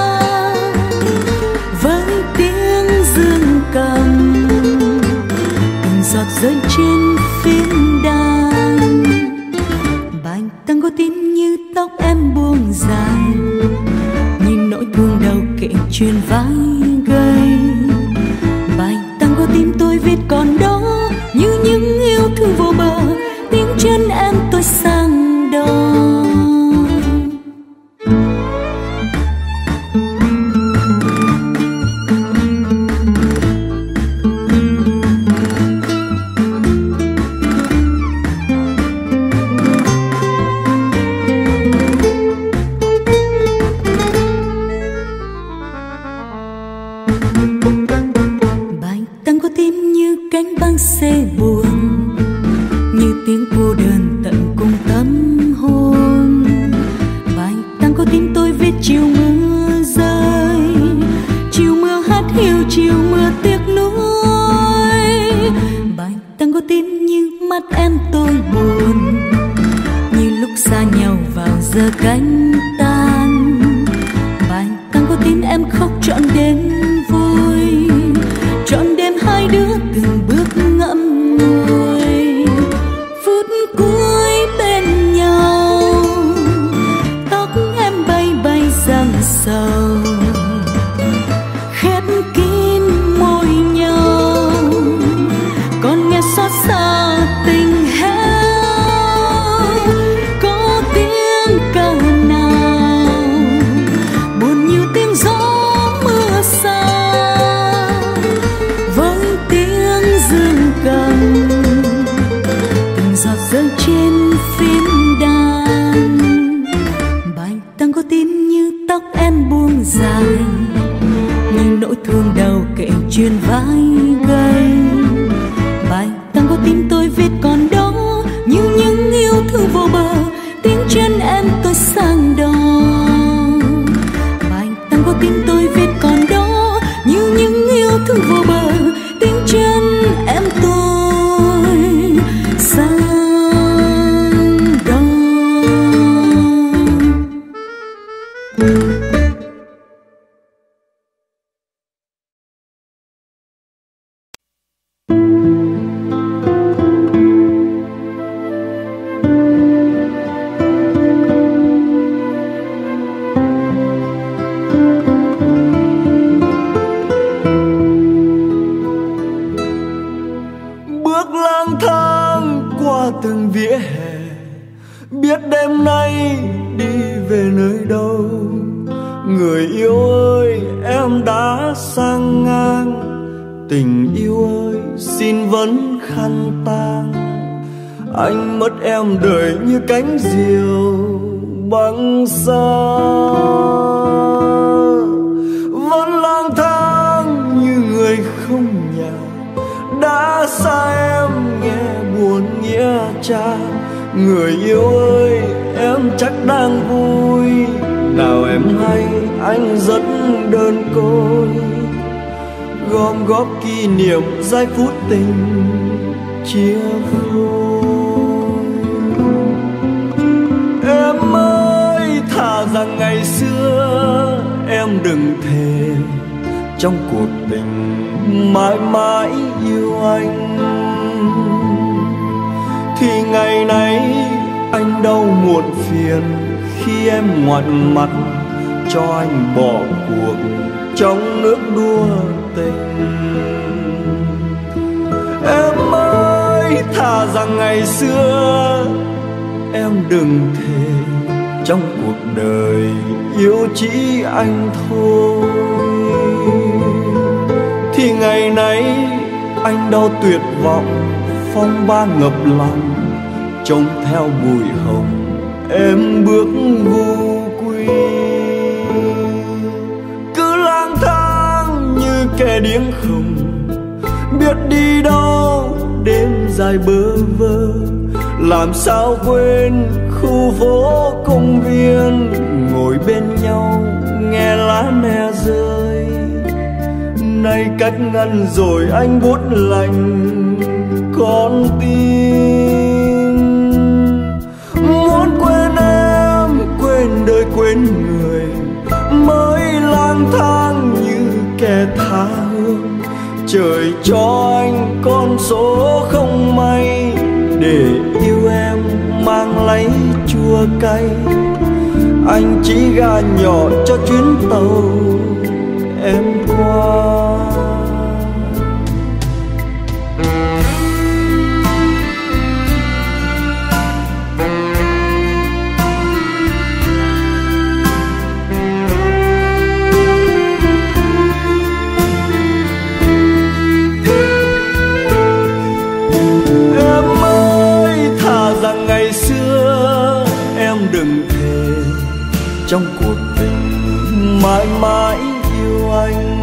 với tiếng dương cầm từng giọt rơi trên phím đàn. Bài tango tim như tóc em buông dài, nhìn nỗi thương đau kể chuyện vai gây. Bài tango tim tôi viết còn đó, như những yêu thương vô bờ, tiếng chân em tôi sang đó. xa nhau vào giờ cánh tan. Bài tăng có tin em khóc trọn đêm vui, trọn đêm hai đứa từng bước ngậm ngùi. Phút cuối bên nhau, tóc em bay bay giăng sầu, khép kín môi nhau, còn nghe xót xa tình héo. Có tiếng ca nào buồn như tiếng gió mưa xa, với tiếng dương cầm từng giọt rơi trên phím đàn. Bài tăng có tin như tóc em buông dài, nhưng nỗi thương đầu kể chuyện vai gây. Bài tăng có tin tôi viết còn đó, như những yêu thương vô bờ, tiếng chân em tôi sang đò. Bài tăng có tin tôi viết còn đó, như những yêu thương vô bờ, tiếng chân em tôi sang đò. Bước lang thang qua từng vỉa hè, biết đêm nay đi về nơi đâu. Người yêu ơi, em đã sang ngang, tình yêu ơi xin vẫn khăn tang. Anh mất em đời như cánh diều băng xa, vẫn lang thang như người không nhà, đã xa em nghe buồn nghĩa cha. Người yêu ơi, em chắc đang vui, nào em hay anh rất đơn côi, gom góp kỷ niệm giây phút tình chia phôi. Em ơi, thà rằng ngày xưa em đừng thề trong cuộc tình mãi mãi yêu anh, thì ngày nay anh đau muộn phiền khi em ngoảnh mặt cho anh bỏ cuộc trong nước đua tình. Em ơi, thà rằng ngày xưa em đừng thề trong cuộc đời yêu chỉ anh thôi, thì ngày nay anh đau tuyệt vọng phong ba ngập lòng, trông theo bụi hồng em bước vô quy. Cứ lang thang như kẻ điếng khùng, biết đi đâu đêm dài bơ vơ, làm sao quên khu phố công viên, ngồi bên nhau nghe lá me rơi. Nay cách ngăn rồi anh buốt lạnh con tim, muốn quên em, quên đời quên người, mới lang thang như kẻ tha hương. Trời cho anh con số không may, để yêu em mang lấy chua cay. Anh chỉ gà nhỏ cho chuyến tàu em qua. Ngày xưa em đừng thề trong cuộc tình mãi mãi yêu anh,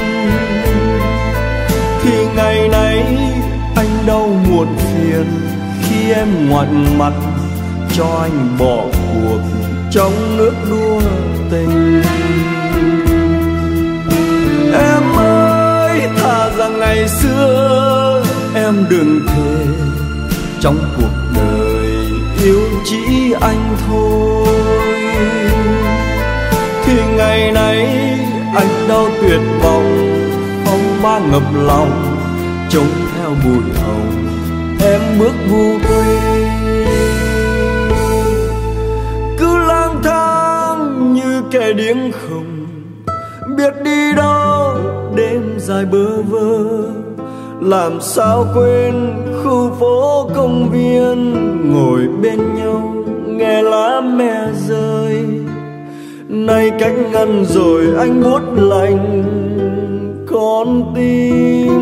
thì ngày nay anh đau muộn phiền khi em ngoảnh mặt cho anh bỏ cuộc trong nước đua tình. Em ơi, thà rằng ngày xưa em đừng thề trong cuộc đời yêu chỉ anh hoa ngập lòng, trông theo bụi hồng em bước vu quê. Cứ lang thang như kẻ điếng không biết đi đâu, đêm dài bơ vơ làm sao quên khu phố công viên, ngồi bên nhau nghe lá me rơi. Nay cách ngăn rồi anh buốt lạnh con tim,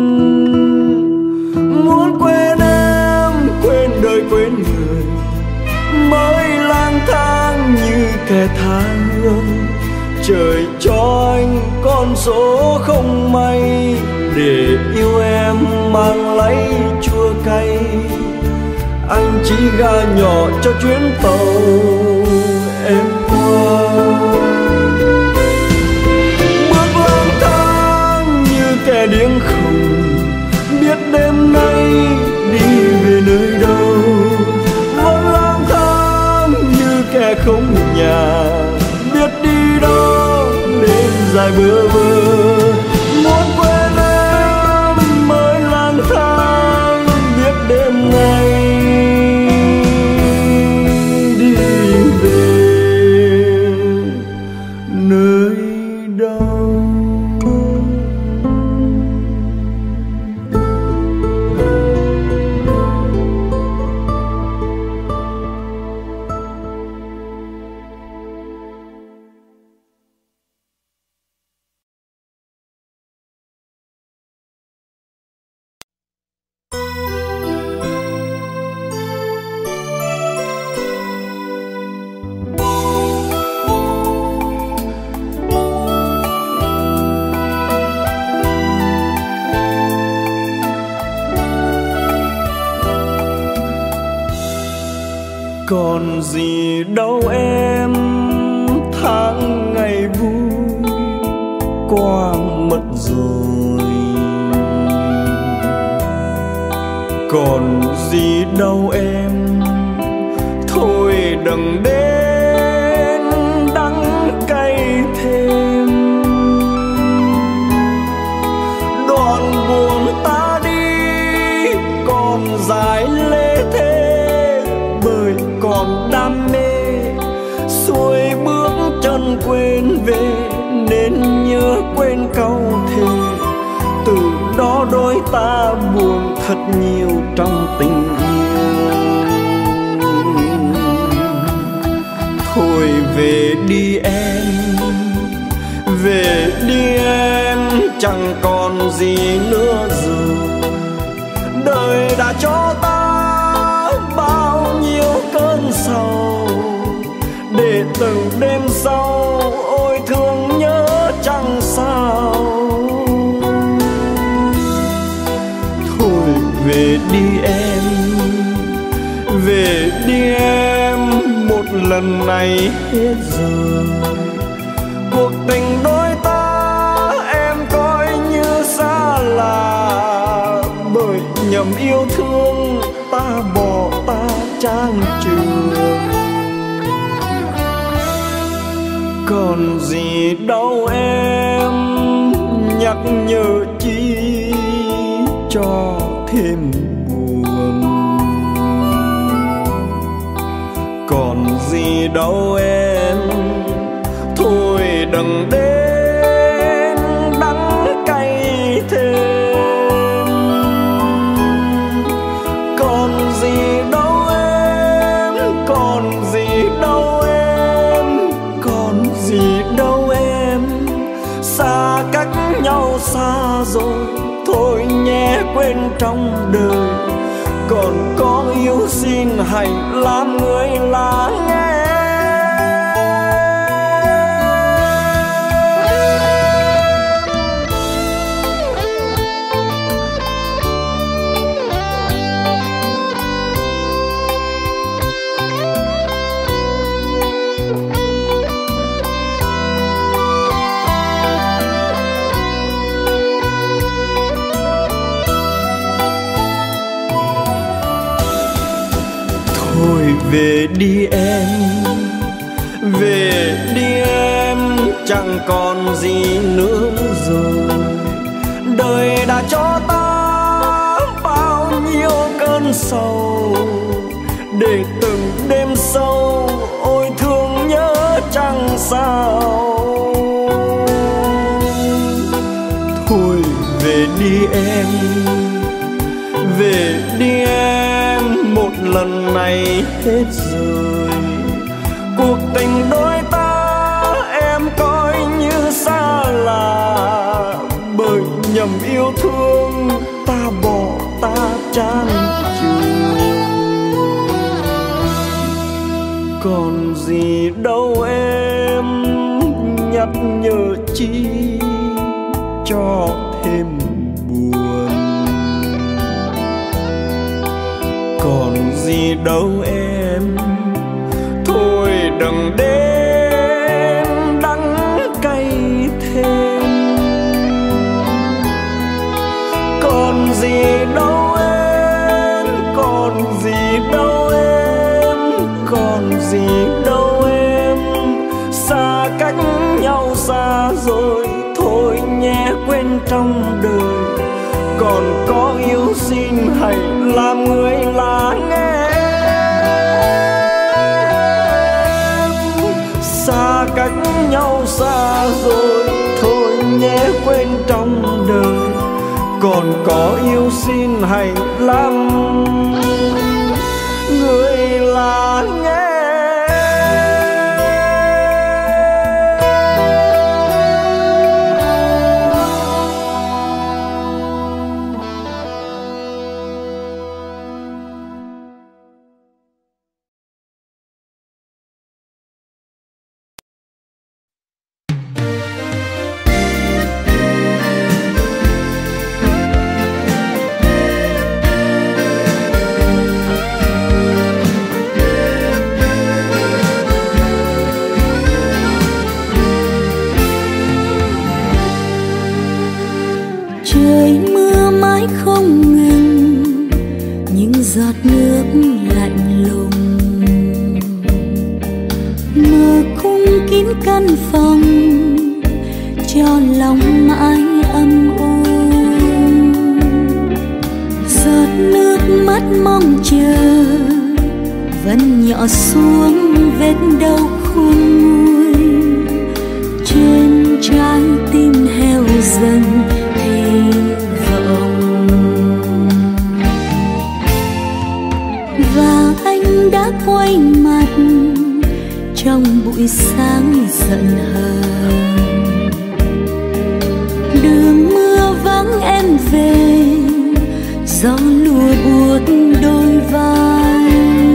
muốn quên em, quên đời quên người, mới lang thang như kẻ tha hương. Trời cho anh con số không may, để yêu em mang lấy chua cay. Anh chỉ ga nhỏ cho chuyến tàu em qua. Bước lang thang như kẻ điếng không biết đêm nay đi về nơi đâu, vẫn lang thang như kẻ không nhà biết đi đâu, đêm dài bơ vơ. Muốn quên em mới lang thang biết đêm nay đi về nơi đâu. Còn gì đâu em, tháng ngày vui qua mất rồi. Còn gì đâu em, thôi đừng đến đắng cay thêm. Đoạn buồn ta đi còn dài lê thế, bởi còn đam mê xuôi bước chân quên về, nên nhớ quên câu thề. Từ đó đôi ta buồn thật nhiều trong tình yêu. Thôi về đi em, về đi em, chẳng còn gì nữa rồi. Đời đã cho ta bao nhiêu cơn sầu, để từng đêm sau ôi thương nhớ chẳng sao. Thôi về đi em, về đi em, một lần này hết rồi. Cuộc tình đôi ta em coi như xa lạ, bởi nhầm yêu thương ta bỏ ta trang trường. Còn gì đâu em, nhắc nhở chi cho thêm buồn. Còn gì đâu em, thôi đừng đến đắng cay thêm. Còn gì đâu em, còn gì đâu em, còn gì đâu em. Xa cách nhau xa rồi, thôi nhé quên trong đời. Còn có yêu xin hãy làm người lắng nghe. Thôi về đi em, về đi em, chẳng còn gì nữa rồi. đời đã cho ta bao nhiêu cơn sầu, để từng đêm sâu ôi thương nhớ chẳng sao. Thôi về đi em, về đi em, một lần này hết rồi. Cuộc tình đôi ta em coi như xa lạ, bởi nhầm yêu thương ta bỏ ta chán chường. Còn gì đâu em nhắc nhở chi cho thêm buồn. Còn gì đâu em, thôi đừng đến đắng cay thêm. Còn gì đâu em, còn gì đâu em, còn gì đâu em. Xa cách nhau xa rồi, thôi nhé quên trong đời. Còn có yêu xin hãy làm người lắng nghe. Xa cách nhau xa rồi, thôi nhé quên trong đời. Còn có yêu xin hãy làm người lắng nghe. Trời mưa mãi không ngừng, những giọt nước lạnh lùng mờ khung kín căn phòng, cho lòng mãi âm u. Giọt nước mắt mong chờ vẫn nhỏ xuống vết đau khôn nguôi. Trên trái tim heo dần hy vọng, và anh đã quay mặt trong buổi sáng giận hờn. Đường mưa vắng em về, gió lùa buốt đôi vai.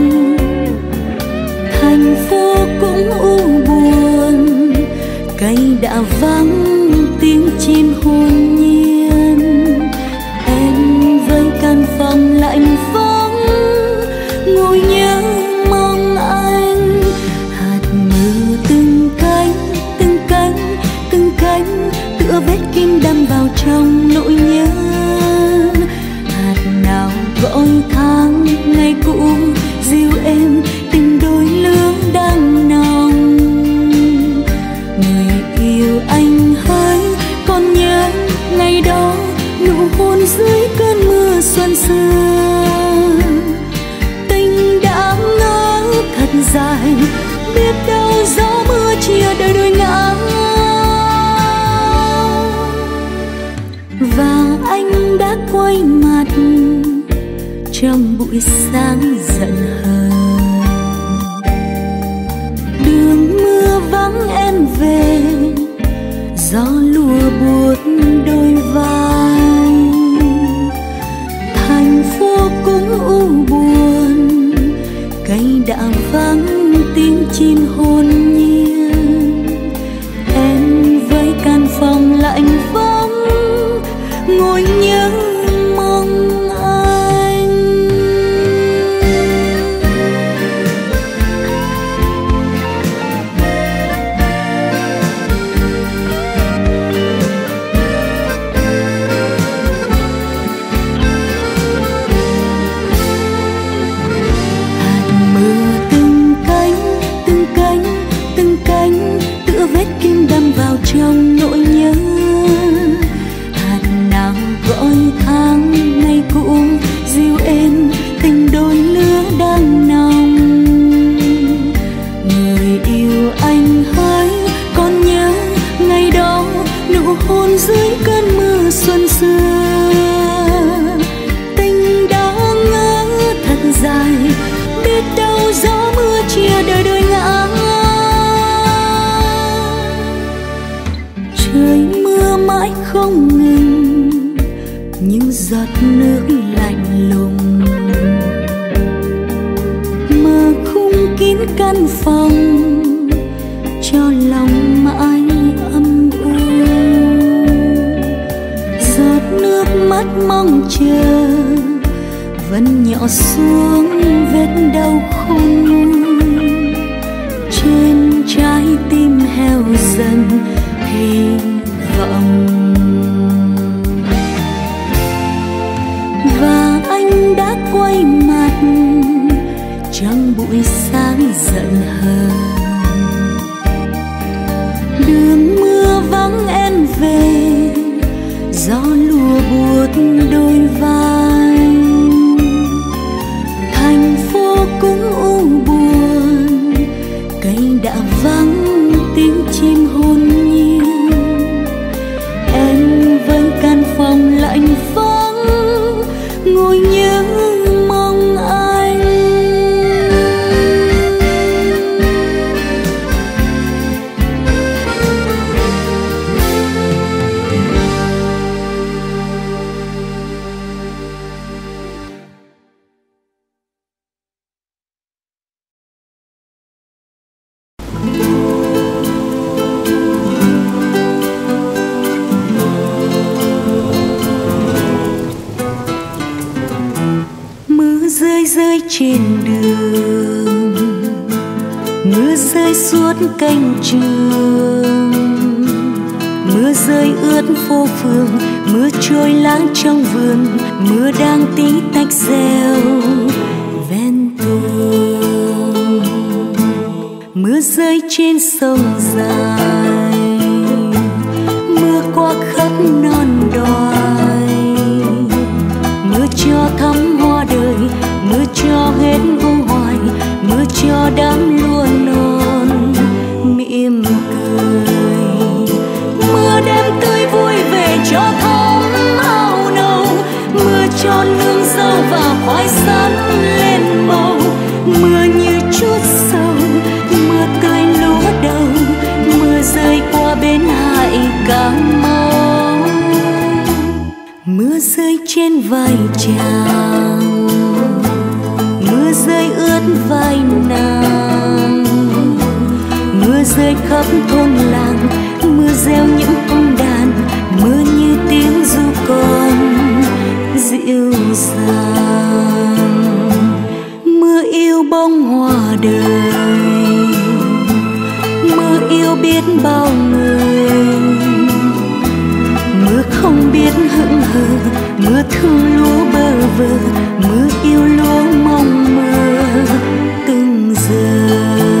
Thành phố cũng u buồn, cây đã vắng tiếng chim hồn nhiên. Em với căn phòng lạnh vắng ngồi nhớ mong anh. Hạt mưa từng cánh từng cánh từng cánh, tựa vết kim đâm vào trong nỗi nhớ. Hạt nào gọi tháng ngày cũ dìu em, tình đôi lứa đang nồng. Người yêu anh hỡi, còn nhớ ngày đó nụ hôn dưới cơn mưa xuân xưa. Tình đã ngỡ thật dài, biết đâu gió mưa chia đời đôi ngã. Và anh đã quay mặt trong buổi sáng giận hờn. Đường mưa vắng em về, gió lùa buốt đôi vai. Thành phố cũng u buồn, cây đã vắng tiếng chim hồn nhiên. Em với căn phòng lạnh vắng ngồi nhớ mong anh. Hạt mưa từng cánh từng cánh hôn dưới cơn mưa xuân xưa. Tình đã ngỡ thật dài, biết đâu gió mưa chia đời đôi ngã. Trời mưa mãi không ngừng, những giọt nước lạnh lùng mơ khung kín căn phòng, cho lòng mãi âm u. Giọt nước mắt mong chờ vẫn nhỏ xuống vết đau khổ trên trái tim heo dần hy vọng. Và anh đã quay mặt trong buổi sáng giận hờn. Đường mưa vắng em về, gió lùa buốt đôi vai. Thành phố cũng u buồn, cây đã vắng tiếng chim hồn nhiên. Em với căn phòng lạnh vắng ngồi nhớ mong anh. Rơi trên đường, mưa rơi suốt cánh trường. Mưa rơi ướt phố phường, mưa trôi lãng trong vườn. Mưa đang tí tách reo ven tường. Mưa rơi trên sông dài, mưa qua khắp non đồi. Mưa cho thắm hoa đời, mưa cho hết u hoài, mưa cho đám lúa non mỉm cười. Mưa đem tươi vui về cho thắm áo nâu, mưa cho nương dâu và khoai sắn lên màu. Mưa như chút sầu, mưa tươi lúa đầu, mưa rơi qua bến Hải Cà Mau. Mưa rơi trên vai chàng, mưa rơi ướt vai nàng. Mưa rơi khắp thôn làng, mưa reo những cung đàn. Mưa như tiếng ru con dịu dàng. Mưa yêu bông hoa đời, mưa yêu biết bao người. Mưa không biết hững hờ, mưa thương lúa bơ vơ. Mưa yêu lúa mong mơ từng giờ.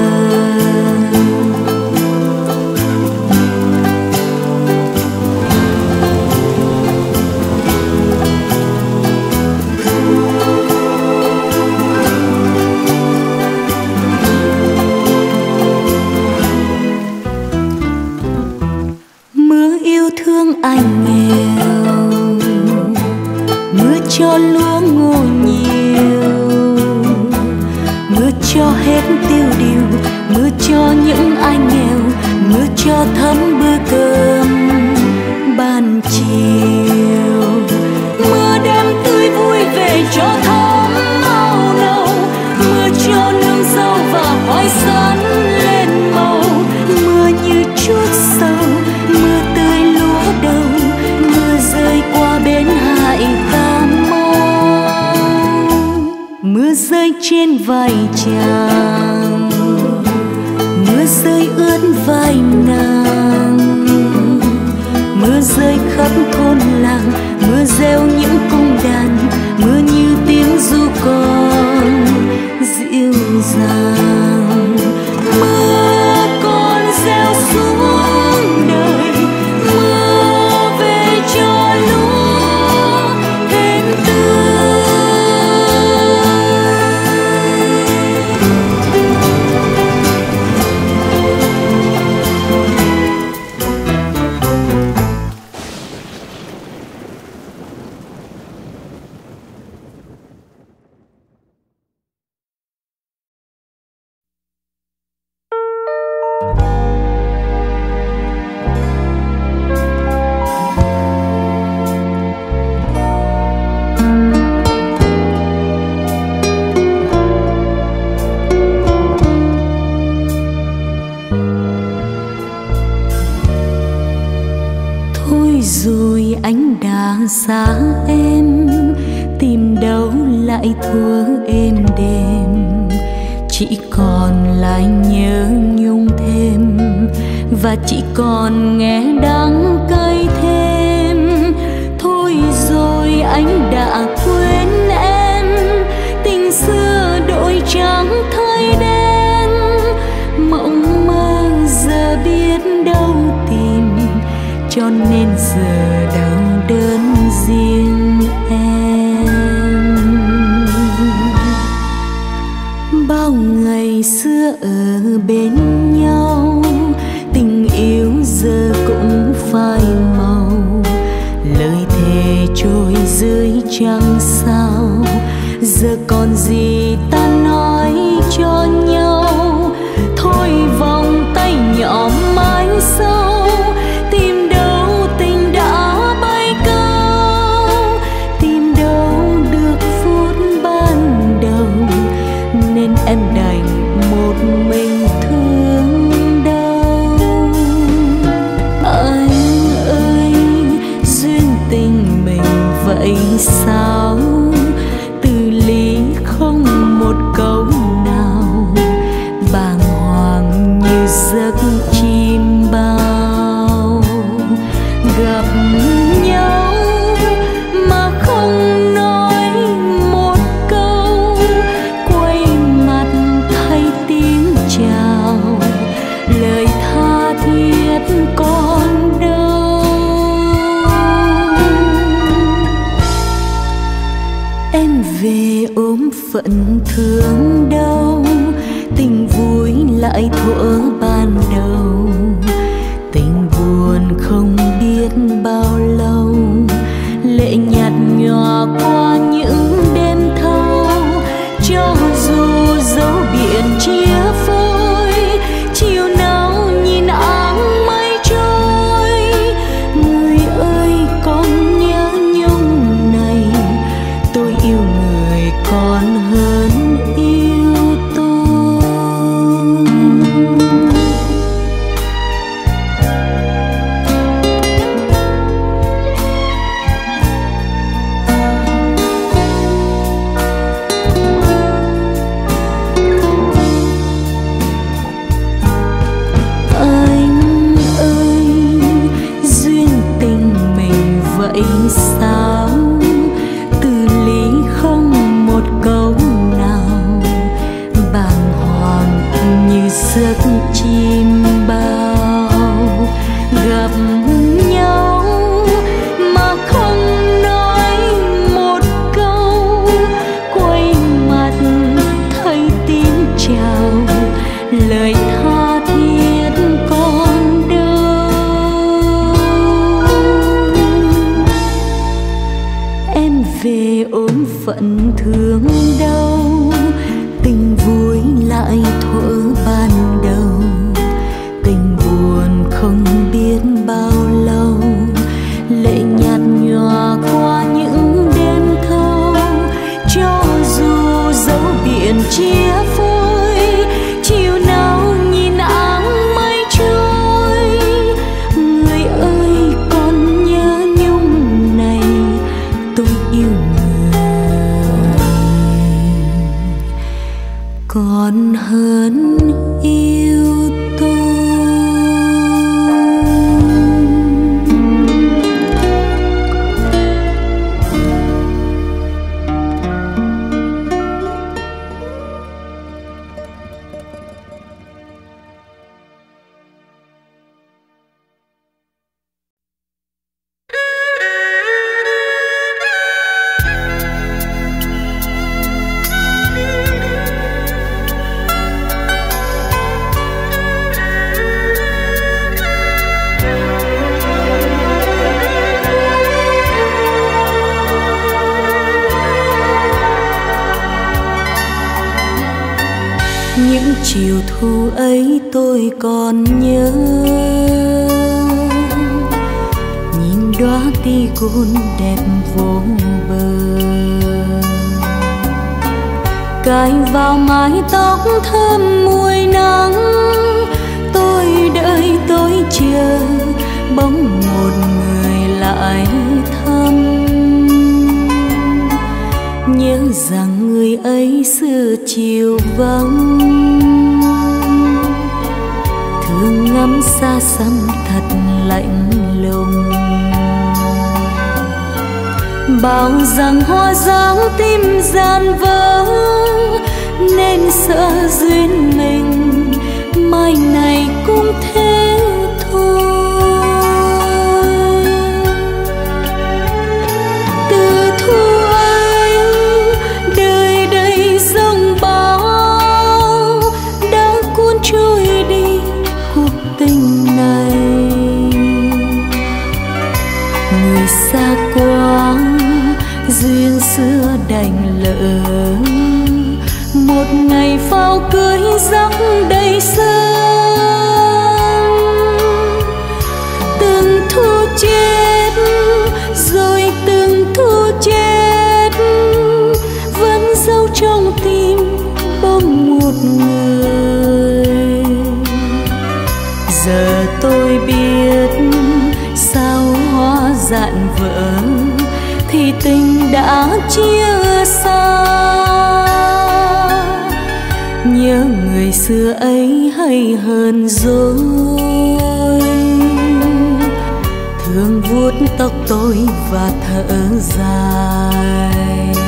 Mưa yêu thương anh nghèo, mưa cho lúa ngô nhiều. Mưa cho hết tiêu điều, mưa cho những anh nghèo. Mưa cho thấm bữa cơm ban chiều. Mưa đem tươi vui về cho thắm áo nâu, mưa cho nương dâu và khoai sắn lên màu. Mưa như chút sầu, mưa tươi lúa đầu, mưa rơi qua bến Hải Cà Mau. Mưa rơi trên vai chàng, mưa rơi ướt vai nàng. Mưa rơi khắp thôn làng, mưa reo những cung đàn. Mưa như tiếng ru con dịu dàng. Mưa con reo xuống đời, mưa về cho lúa thêm tươi. rồi anh đã xa em, tìm đâu lại thuở êm đềm, chỉ còn lại nhớ nhung thêm và chỉ còn nghe đắng cay thêm. Thôi rồi anh đã quên em, tình xưa đổi trắng thay đen, mộng mơ giờ biết đâu tìm, cho nên giờ đau đớn riêng em. Bao ngày xưa ở bên nhau, tình yêu giờ cũng phai màu, lời thề trôi dưới trăng sao, giờ còn gì ta nói cho nhau. Thôi vòng tay nhỏ mãi sâu, tìm đâu tình đã bay cao, tìm đâu được phút ban đầu, nên em đành một mình thương đau. Anh ơi, duyên tình mình vậy sao, từ ly không một câu nào, bàng hoàng như giấc chim bao. Gặp nhau mà không nói một câu, quay mặt thay tiếng chào, lời tha thiết còn đâu. Em về ôm phận thương đâu, tình vui lại thuở ban đầu, tình buồn không biết bao lâu, lệ nhạt nhòa qua những đêm thâu. Cho dù dấu biển chia phôi, chiều nào nhìn áng mây trôi, người ơi con nhớ nhung này, tôi yêu người còn hơn yêu tôi. Anh ơi, duyên tình mình vậy sao, từ ly không một câu nào, bàng hoàng như giấc chim bao. Gặp nhau mà không nói một câu, quay mặt thay tiếng chào, lời tha thiết còn đâu. Em về ôm phận thương đâu, tình vui lại thuở ban đầu, tình buồn không biết bao lâu, lệ nhạt nhòa qua những đêm thâu. Cho dù dấu biển chia phôi, chiều nào nhìn áng mây trôi, người ơi còn nhớ nhung này, tôi yêu người còn hơn yêu tôi. Những chiều thu ấy tôi còn nhớ, nhìn đóa tigon đẹp vô bờ, cài vào mái tóc thơm mùi nắng. Tôi đợi tôi chờ bóng một người lại ngắm xa xăm thật lạnh lùng. Bảo rằng hoa dáng tim gian vỡ nên sợ duyên mình mai này cũng thế thôi. Từ thu ấy đời đầy giông bão đã cuốn trôi đi cuộc tình này. Người xa quá duyên xưa đành lỡ, một ngày pháo cưới giấc đầy sương. Từng thu chết rồi từng thu chết, vẫn giấu trong tim bỗng một người. Giờ tôi biết sao hóa dạn vỡ thì tình đã chia xa. Nhớ người xưa ấy hay hơn rồi, thương vuốt tóc tôi và thở dài.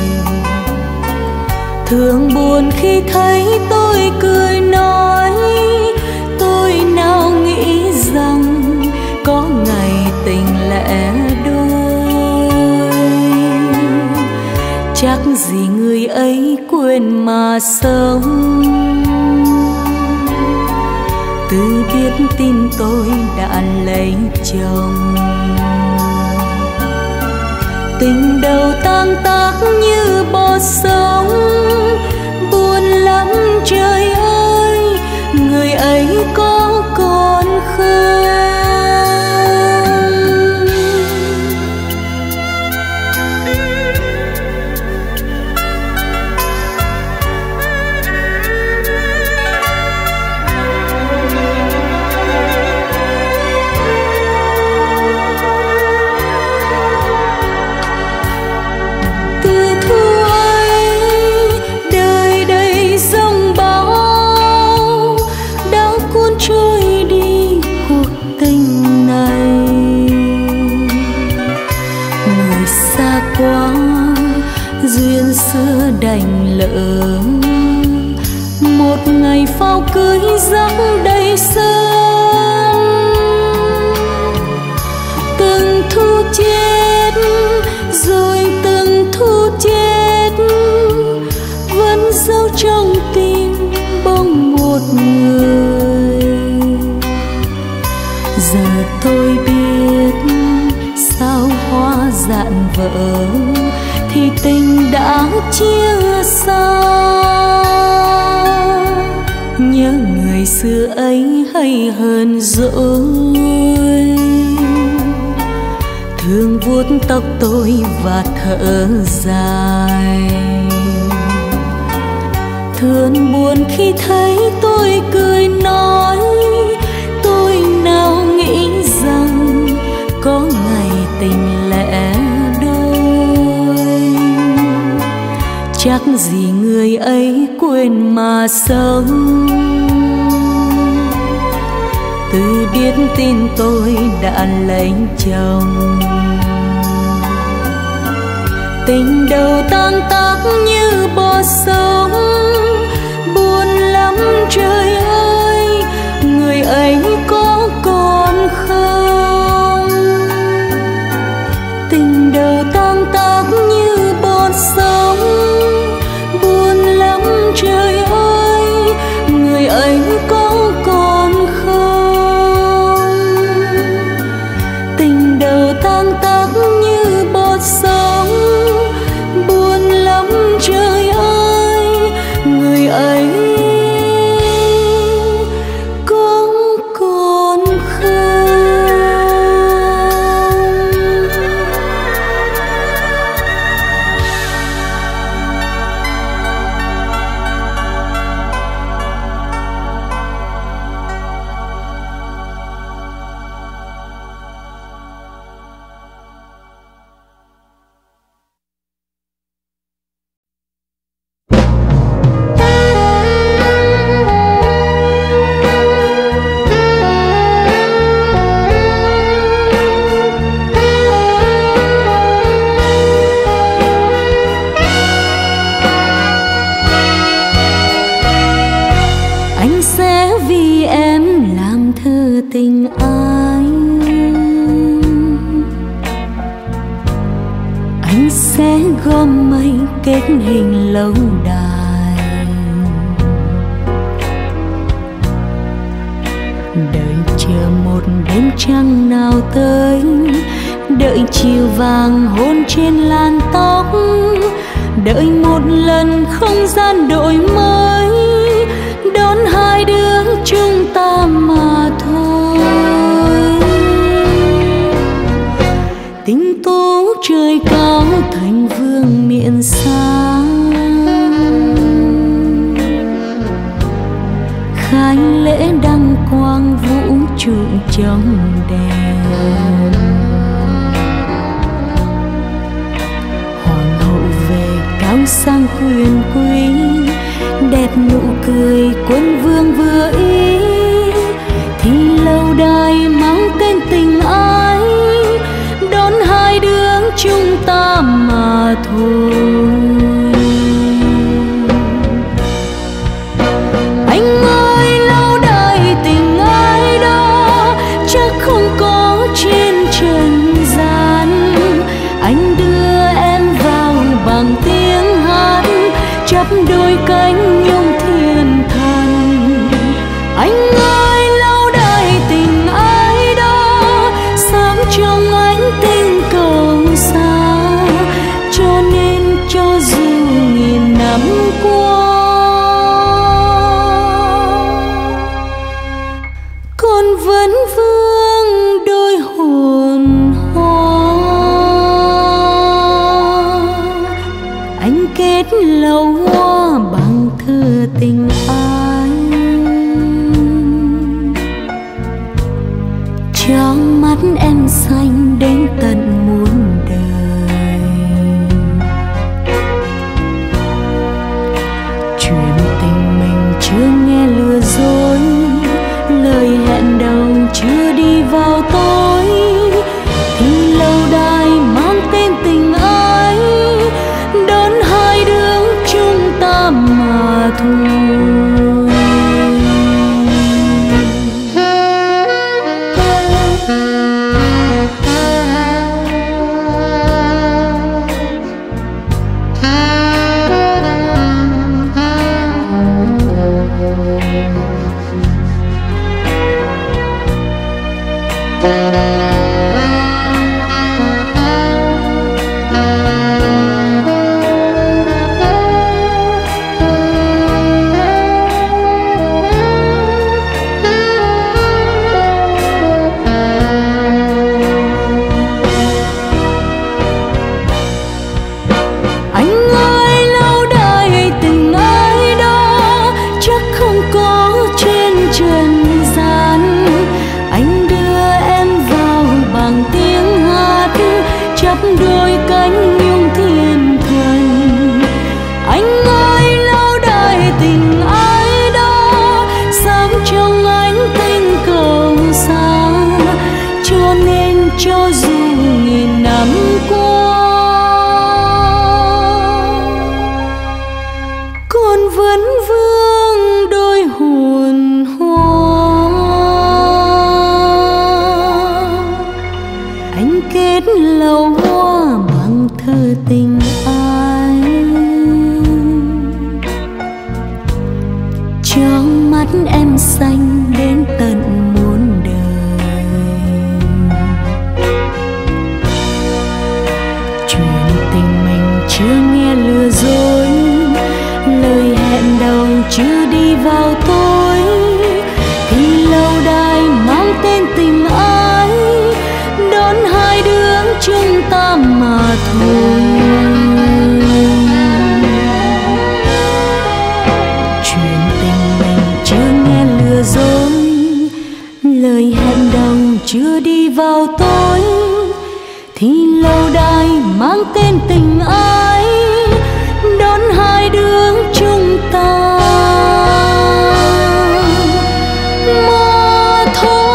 Thương buồn khi thấy tôi cười nói, tôi nào nghĩ rằng có ngày tình lẽ đôi. Chắc gì người ấy quên mà sống, từ biết tin tôi đã lấy chồng. Tình đầu tan tác như bọt sóng, buồn lắm trời ơi, người ấy có còn không? Duyên xưa đành lỡ, một ngày pháo cưới giấc đầy sương. Từng thu chết rồi từng thu chết, vẫn giấu trong tim bỗng một người. Giờ tôi biết sao hóa dạn vỡ thì tình đã chia xa. Nhớ người xưa ấy hay hơn rồi, thương vuốt tóc tôi và thở dài. Thương buồn khi thấy tôi cười nói, tôi nào nghĩ rằng có ngày tình lẽ chắc gì người ấy quên mà sống. Từ biết tin tôi đã lấy chồng, tình đầu tan tác như bọt sóng, buồn lắm trời ơi, người ấy có còn không? Tình đầu tan tác như bọt sóng, buồn lắm trời ơi, người ấy có còn không? Tình đầu tan tác như bọt sóng, buồn lắm trời ơi, người ấy kết hình lâu đài. Đợi chờ một đêm trăng nào tới, đợi chiều vàng hôn trên làn tóc, đợi một lần không gian đổi mới, đón hai đứa chúng ta mà thôi. Tinh tú trời cao thành vương miện xa, khai lễ đăng quang vũ trụ trong đèn. Hoàng hậu về cao sang quyền quý, đẹp nụ cười quân vương vừa ý, thì lâu đài mang tên tình ái, đón hai đứa chúng ta mà thôi. Anh ơi lâu đài tình ái đó chắc không có trên trần gian, anh đưa em vào bằng tiếng hát, chắp đôi cánh nhung thiên thần. Anh ơi lâu đài tình ái đó sáng trong ánh tinh cầu xa, cho nên cho dù nghìn năm qua con vẫn vương đôi hồn hoa. Anh kết lâu hoa bằng thơ tình ái, trong mắt em xanh đến tận muôn đời. Chuyện tình mình chưa nghe lừa dối, lời hẹn đầu chưa đi vào tối, thì lâu đài mang tên tình ái, đón hai đứa chúng ta mà thôi. Đôi cánh nhung thiên thần. Anh ơi lâu đài tình ái đó sáng trong ánh tinh cầu xa, cho nên cho dù nghìn năm qua con vẫn vương đôi hồn hoa. Anh kết lâu bằng thơ tình ái, trong mắt em xanh đến tận muôn đời. Chuyện tình mình chưa nghe lừa dối, lời hẹn đầu chưa đi vào tối, thì lâu đài mang tên tình ái, đón hai đứa chúng ta mà thôi. Chuyện tình mình chưa nghe lừa dối, lời hẹn đầu chưa đi vào tối, thì lâu đài mang tên tình ái, đón hai đứa chúng ta mà thôi.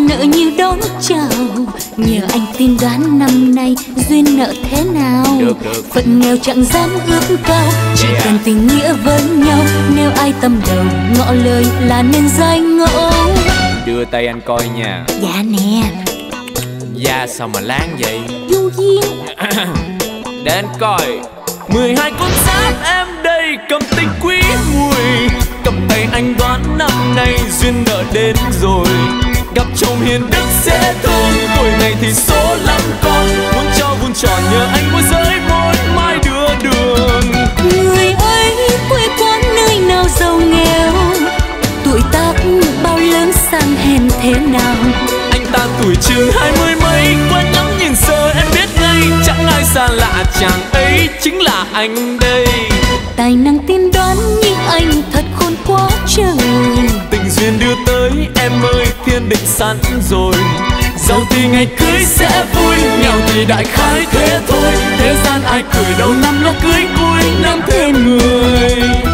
nợ như đón chào. Nhờ anh tiên đoán năm nay duyên nợ thế nào. Được. Phận nghèo chẳng dám ước cao, chỉ cần tình nghĩa với nhau. Nếu ai tâm đầu ngỏ lời là nên danh ngộ. Đưa tay anh coi nha. Dạ nè. Da sao mà láng vậy? Du duyên. Để anh coi. 12 con giáp em đây cầm tình quý mùi. Cầm tay anh đoán năm nay duyên nợ đến rồi. Gặp chồng hiền đức sẽ thương, tuổi này thì số lắm con. Muốn cho vun tròn nhờ anh môi giới môi mai đưa đường. Người ấy quê quán nơi nào giàu nghèo, tuổi tác bao lớn sang hèn thế nào. Anh ta tuổi chừng 20 mấy, quen lắm nhìn sơ em biết ngay. Chẳng ai xa lạ chàng ấy chính là anh đây. Tài năng tiên đoán nhưng anh thật khôn quá trời. Tình duyên đưa tới em ơi thiên định sẵn rồi. Giàu thì ngày cưới sẽ vui, nghèo thì đại khái thế thôi. Thế gian ai cười đâu năm nó cưới cuối năm thêm người.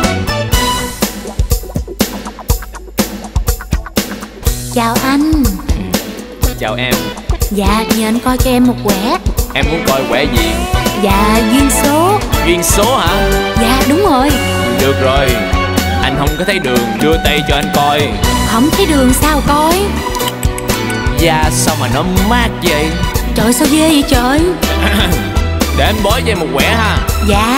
Chào anh. Chào em. Dạ nhờ anh coi cho em một quẻ. Em muốn coi quẻ gì? Dạ duyên số. Duyên số hả? Dạ đúng rồi. Được rồi. Anh không có thấy đường, đưa tay cho anh coi. Không thấy đường sao coi? Da sao mà nó mát vậy? Trời sao ghê vậy trời. Để anh bói cho em một quẻ ha. Dạ.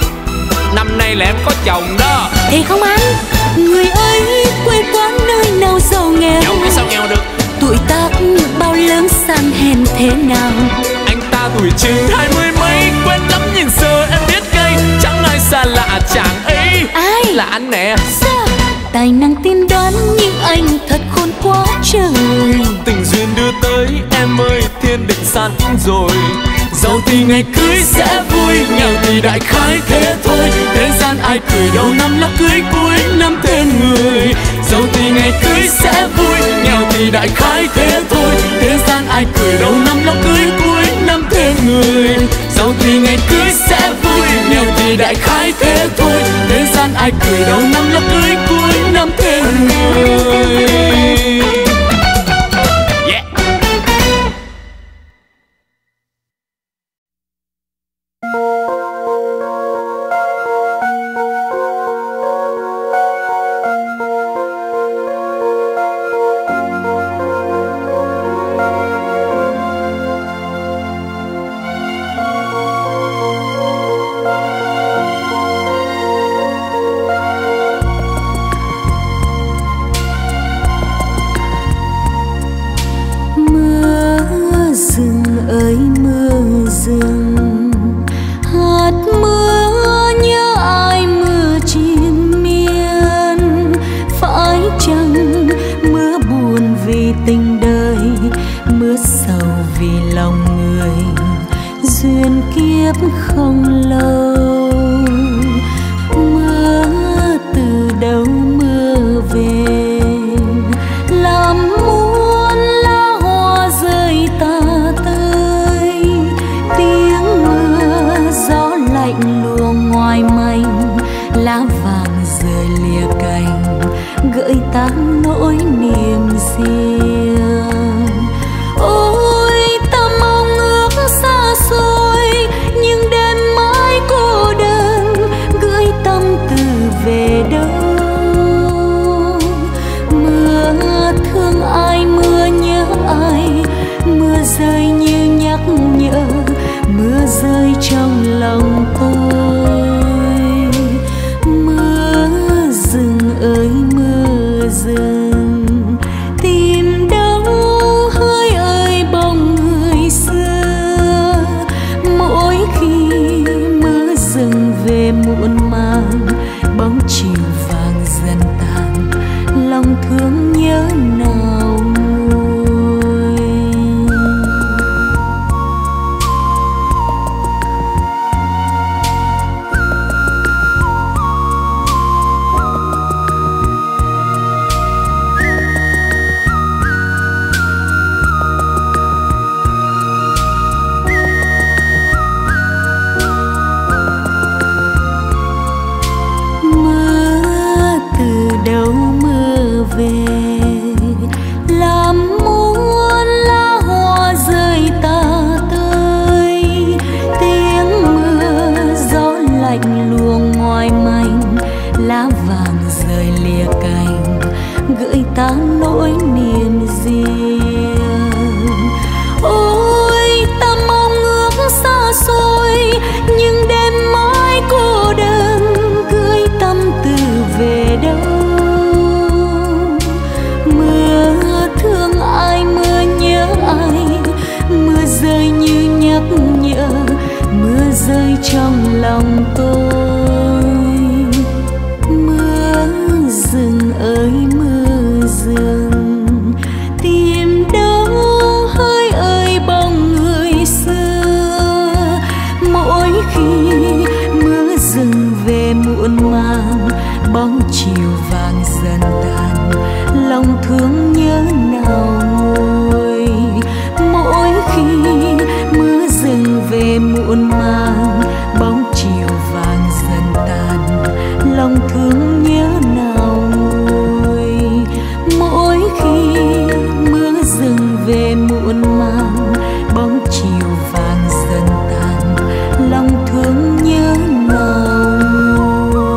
Năm nay là em có chồng đó. Thì không anh. Người ấy quê quán nơi nào giàu nghèo. Nghèo cái sao nghèo được? Tuổi tác bao lớn sang hèn thế nào. Anh ta tuổi chừng 20 mấy, quen lắm nhìn sơ em biết ngay. Chẳng ai xa lạ chàng ấy. Ai? Là anh nè. Sao? Tài năng tiên đoán nhưng anh thật khôn quá trời. Tình duyên đưa tới em ơi thiên định sẵn rồi. Giàu thì ngày cưới sẽ vui, nghèo thì đại khái thế thôi. Thế gian ai cười đâu năm nó cưới cuối năm thêm người. Giàu thì ngày cưới sẽ vui, nghèo thì đại khái thế thôi. Thế gian ai cười đâu năm nó cưới cuối năm thêm người. Giàu thì ngày cưới sẽ vui, nghèo thì đại khái thế thôi. Thế gian ai cười đâu năm nó cưới cuối năm thêm người. Mưa rừng ơi mưa rừng, tim nỗi niềm riêng. Ôi ta mong ước xa xôi, nhưng đêm mãi cô đơn gửi tâm tư về đâu. Mưa thương ai, mưa nhớ ai, mưa rơi như nhắc nhở, mưa rơi trong lòng tôi. Mưa rừng ơi mưa rừng, tìm đâu hơi ơi bóng người xưa. Mỗi khi mưa rừng về muộn màng, bóng chiều vàng dần tàn, lòng thương nhớ nào nguôi. Mỗi khi mưa rừng về muộn màng, bóng chiều vàng dần tàn, lòng thương nhớ nào nguôi. Mỗi khi mưa rừng về muộn màng, bóng chiều vàng dần tàn, lòng thương nhớ nào nguôi.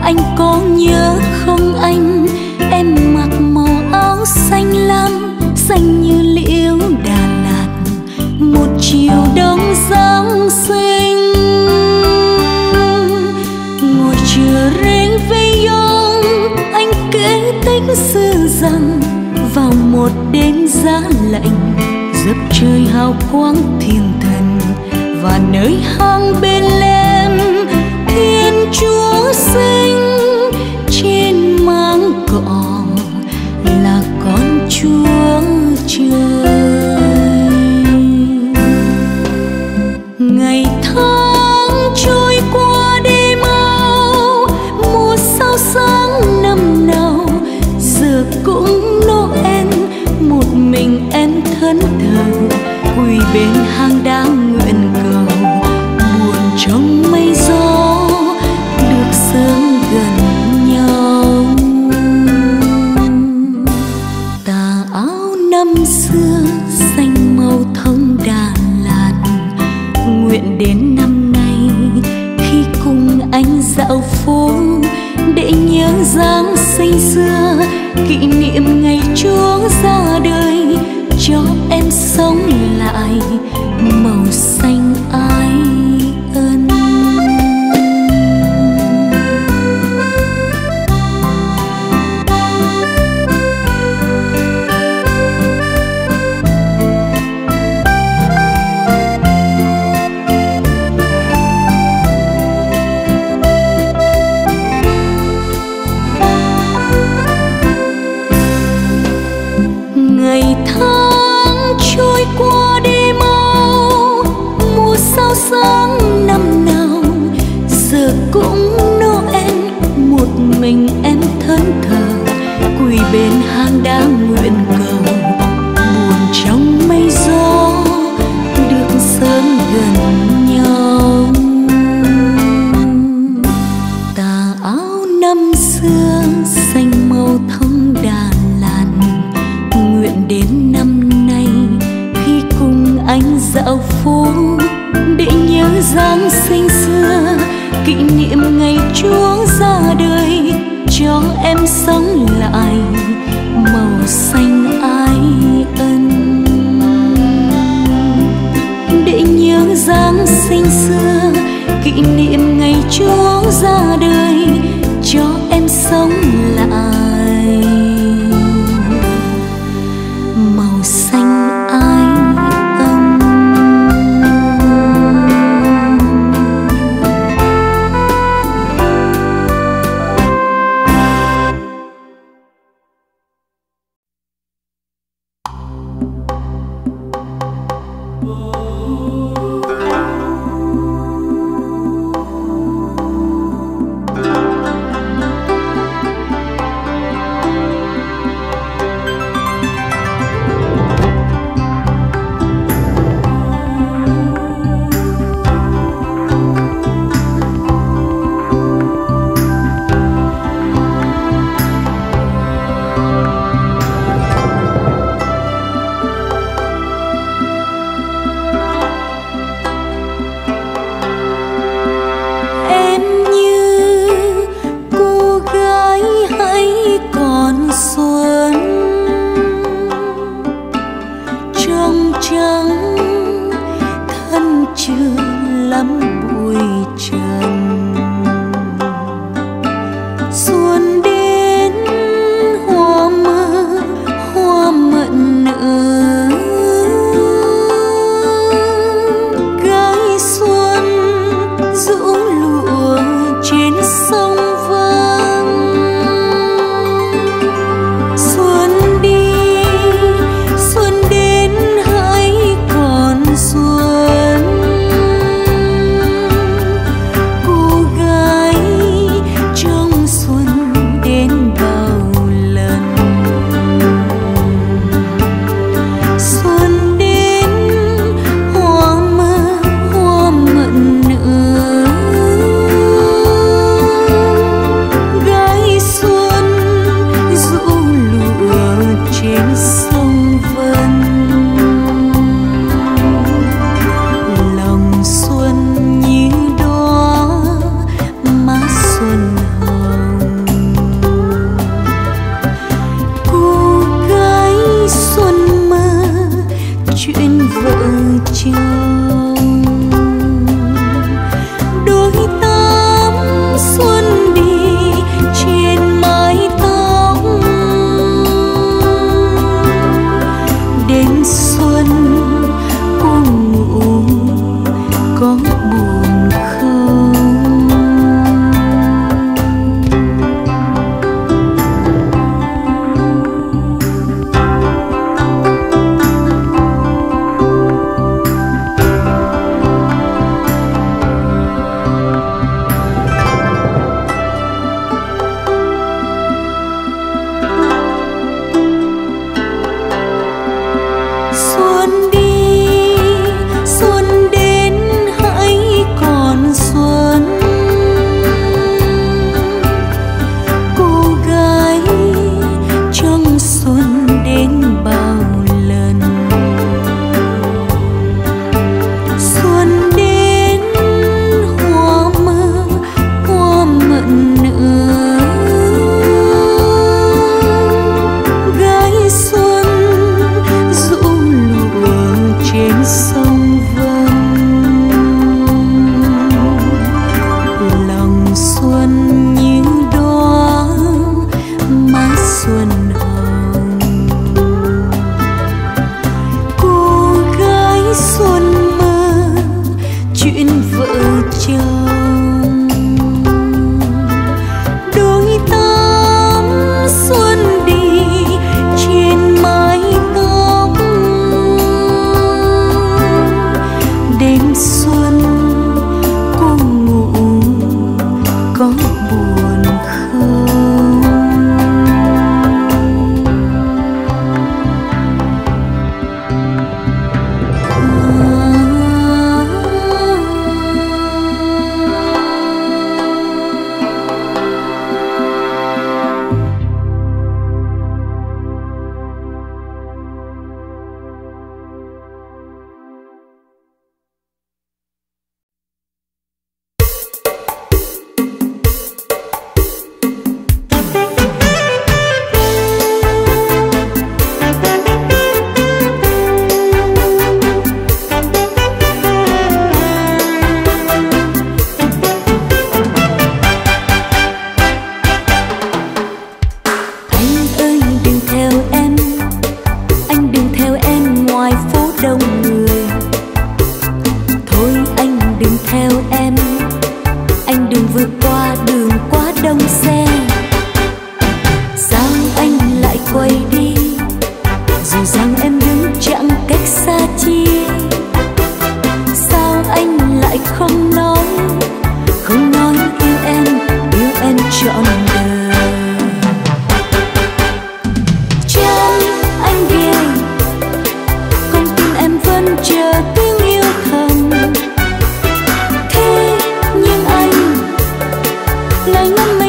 Anh có nhớ không anh, em mặc màu áo xanh lam, xanh như liễu Đà Lạt, một chiều đông Giáng sinh. Ngồi chờ Réveillon, anh kể tích xưa rằng vào một đêm giá lạnh, giấc trời hào quang thiên thần và nơi hang Bethlehem, Thiên Chúa sinh trên máng cỏ là con Chúa trời. Ngày tháng trôi qua đi mau, mùa sao sáng năm nào, giờ cũng Noel, một mình em thẫn thờ quỳ bên hang đá nguyện cầu, buồn trong mây gió được sớm gần nhau. Tà áo năm xưa xanh màu thông Đà Lạt, nguyện đến năm nay khi cùng anh dạo phố để nhớ Giáng sinh xưa, kỷ niệm ngày Chúa ra đời cho em sống lại màu xanh ái ân. Ngày tháng trôi qua đi mau, mùa sao sáng năm nào, giờ cũng Noel, một mình em thẫn thờ quỳ bên hang đá nguyện cầu, buồn trong mây gió được sớm gần nhau. Tà áo năm xưa xanh màu thông Đà Lạt, nguyện đến năm nay khi cùng anh dạo phố để nhớ Giáng sinh xưa, kỷ niệm ngày Chúa ra đời cho em sống lại màu xanh ái ân. Để nhớ Giáng sinh xưa, kỷ niệm ngày Chúa ra đời cho em sống lại màu xanh ái ân.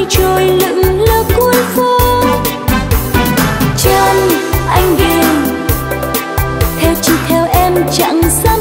trôi lững lờ cuối phố. Chân anh về theo chỉ theo em chẳng dám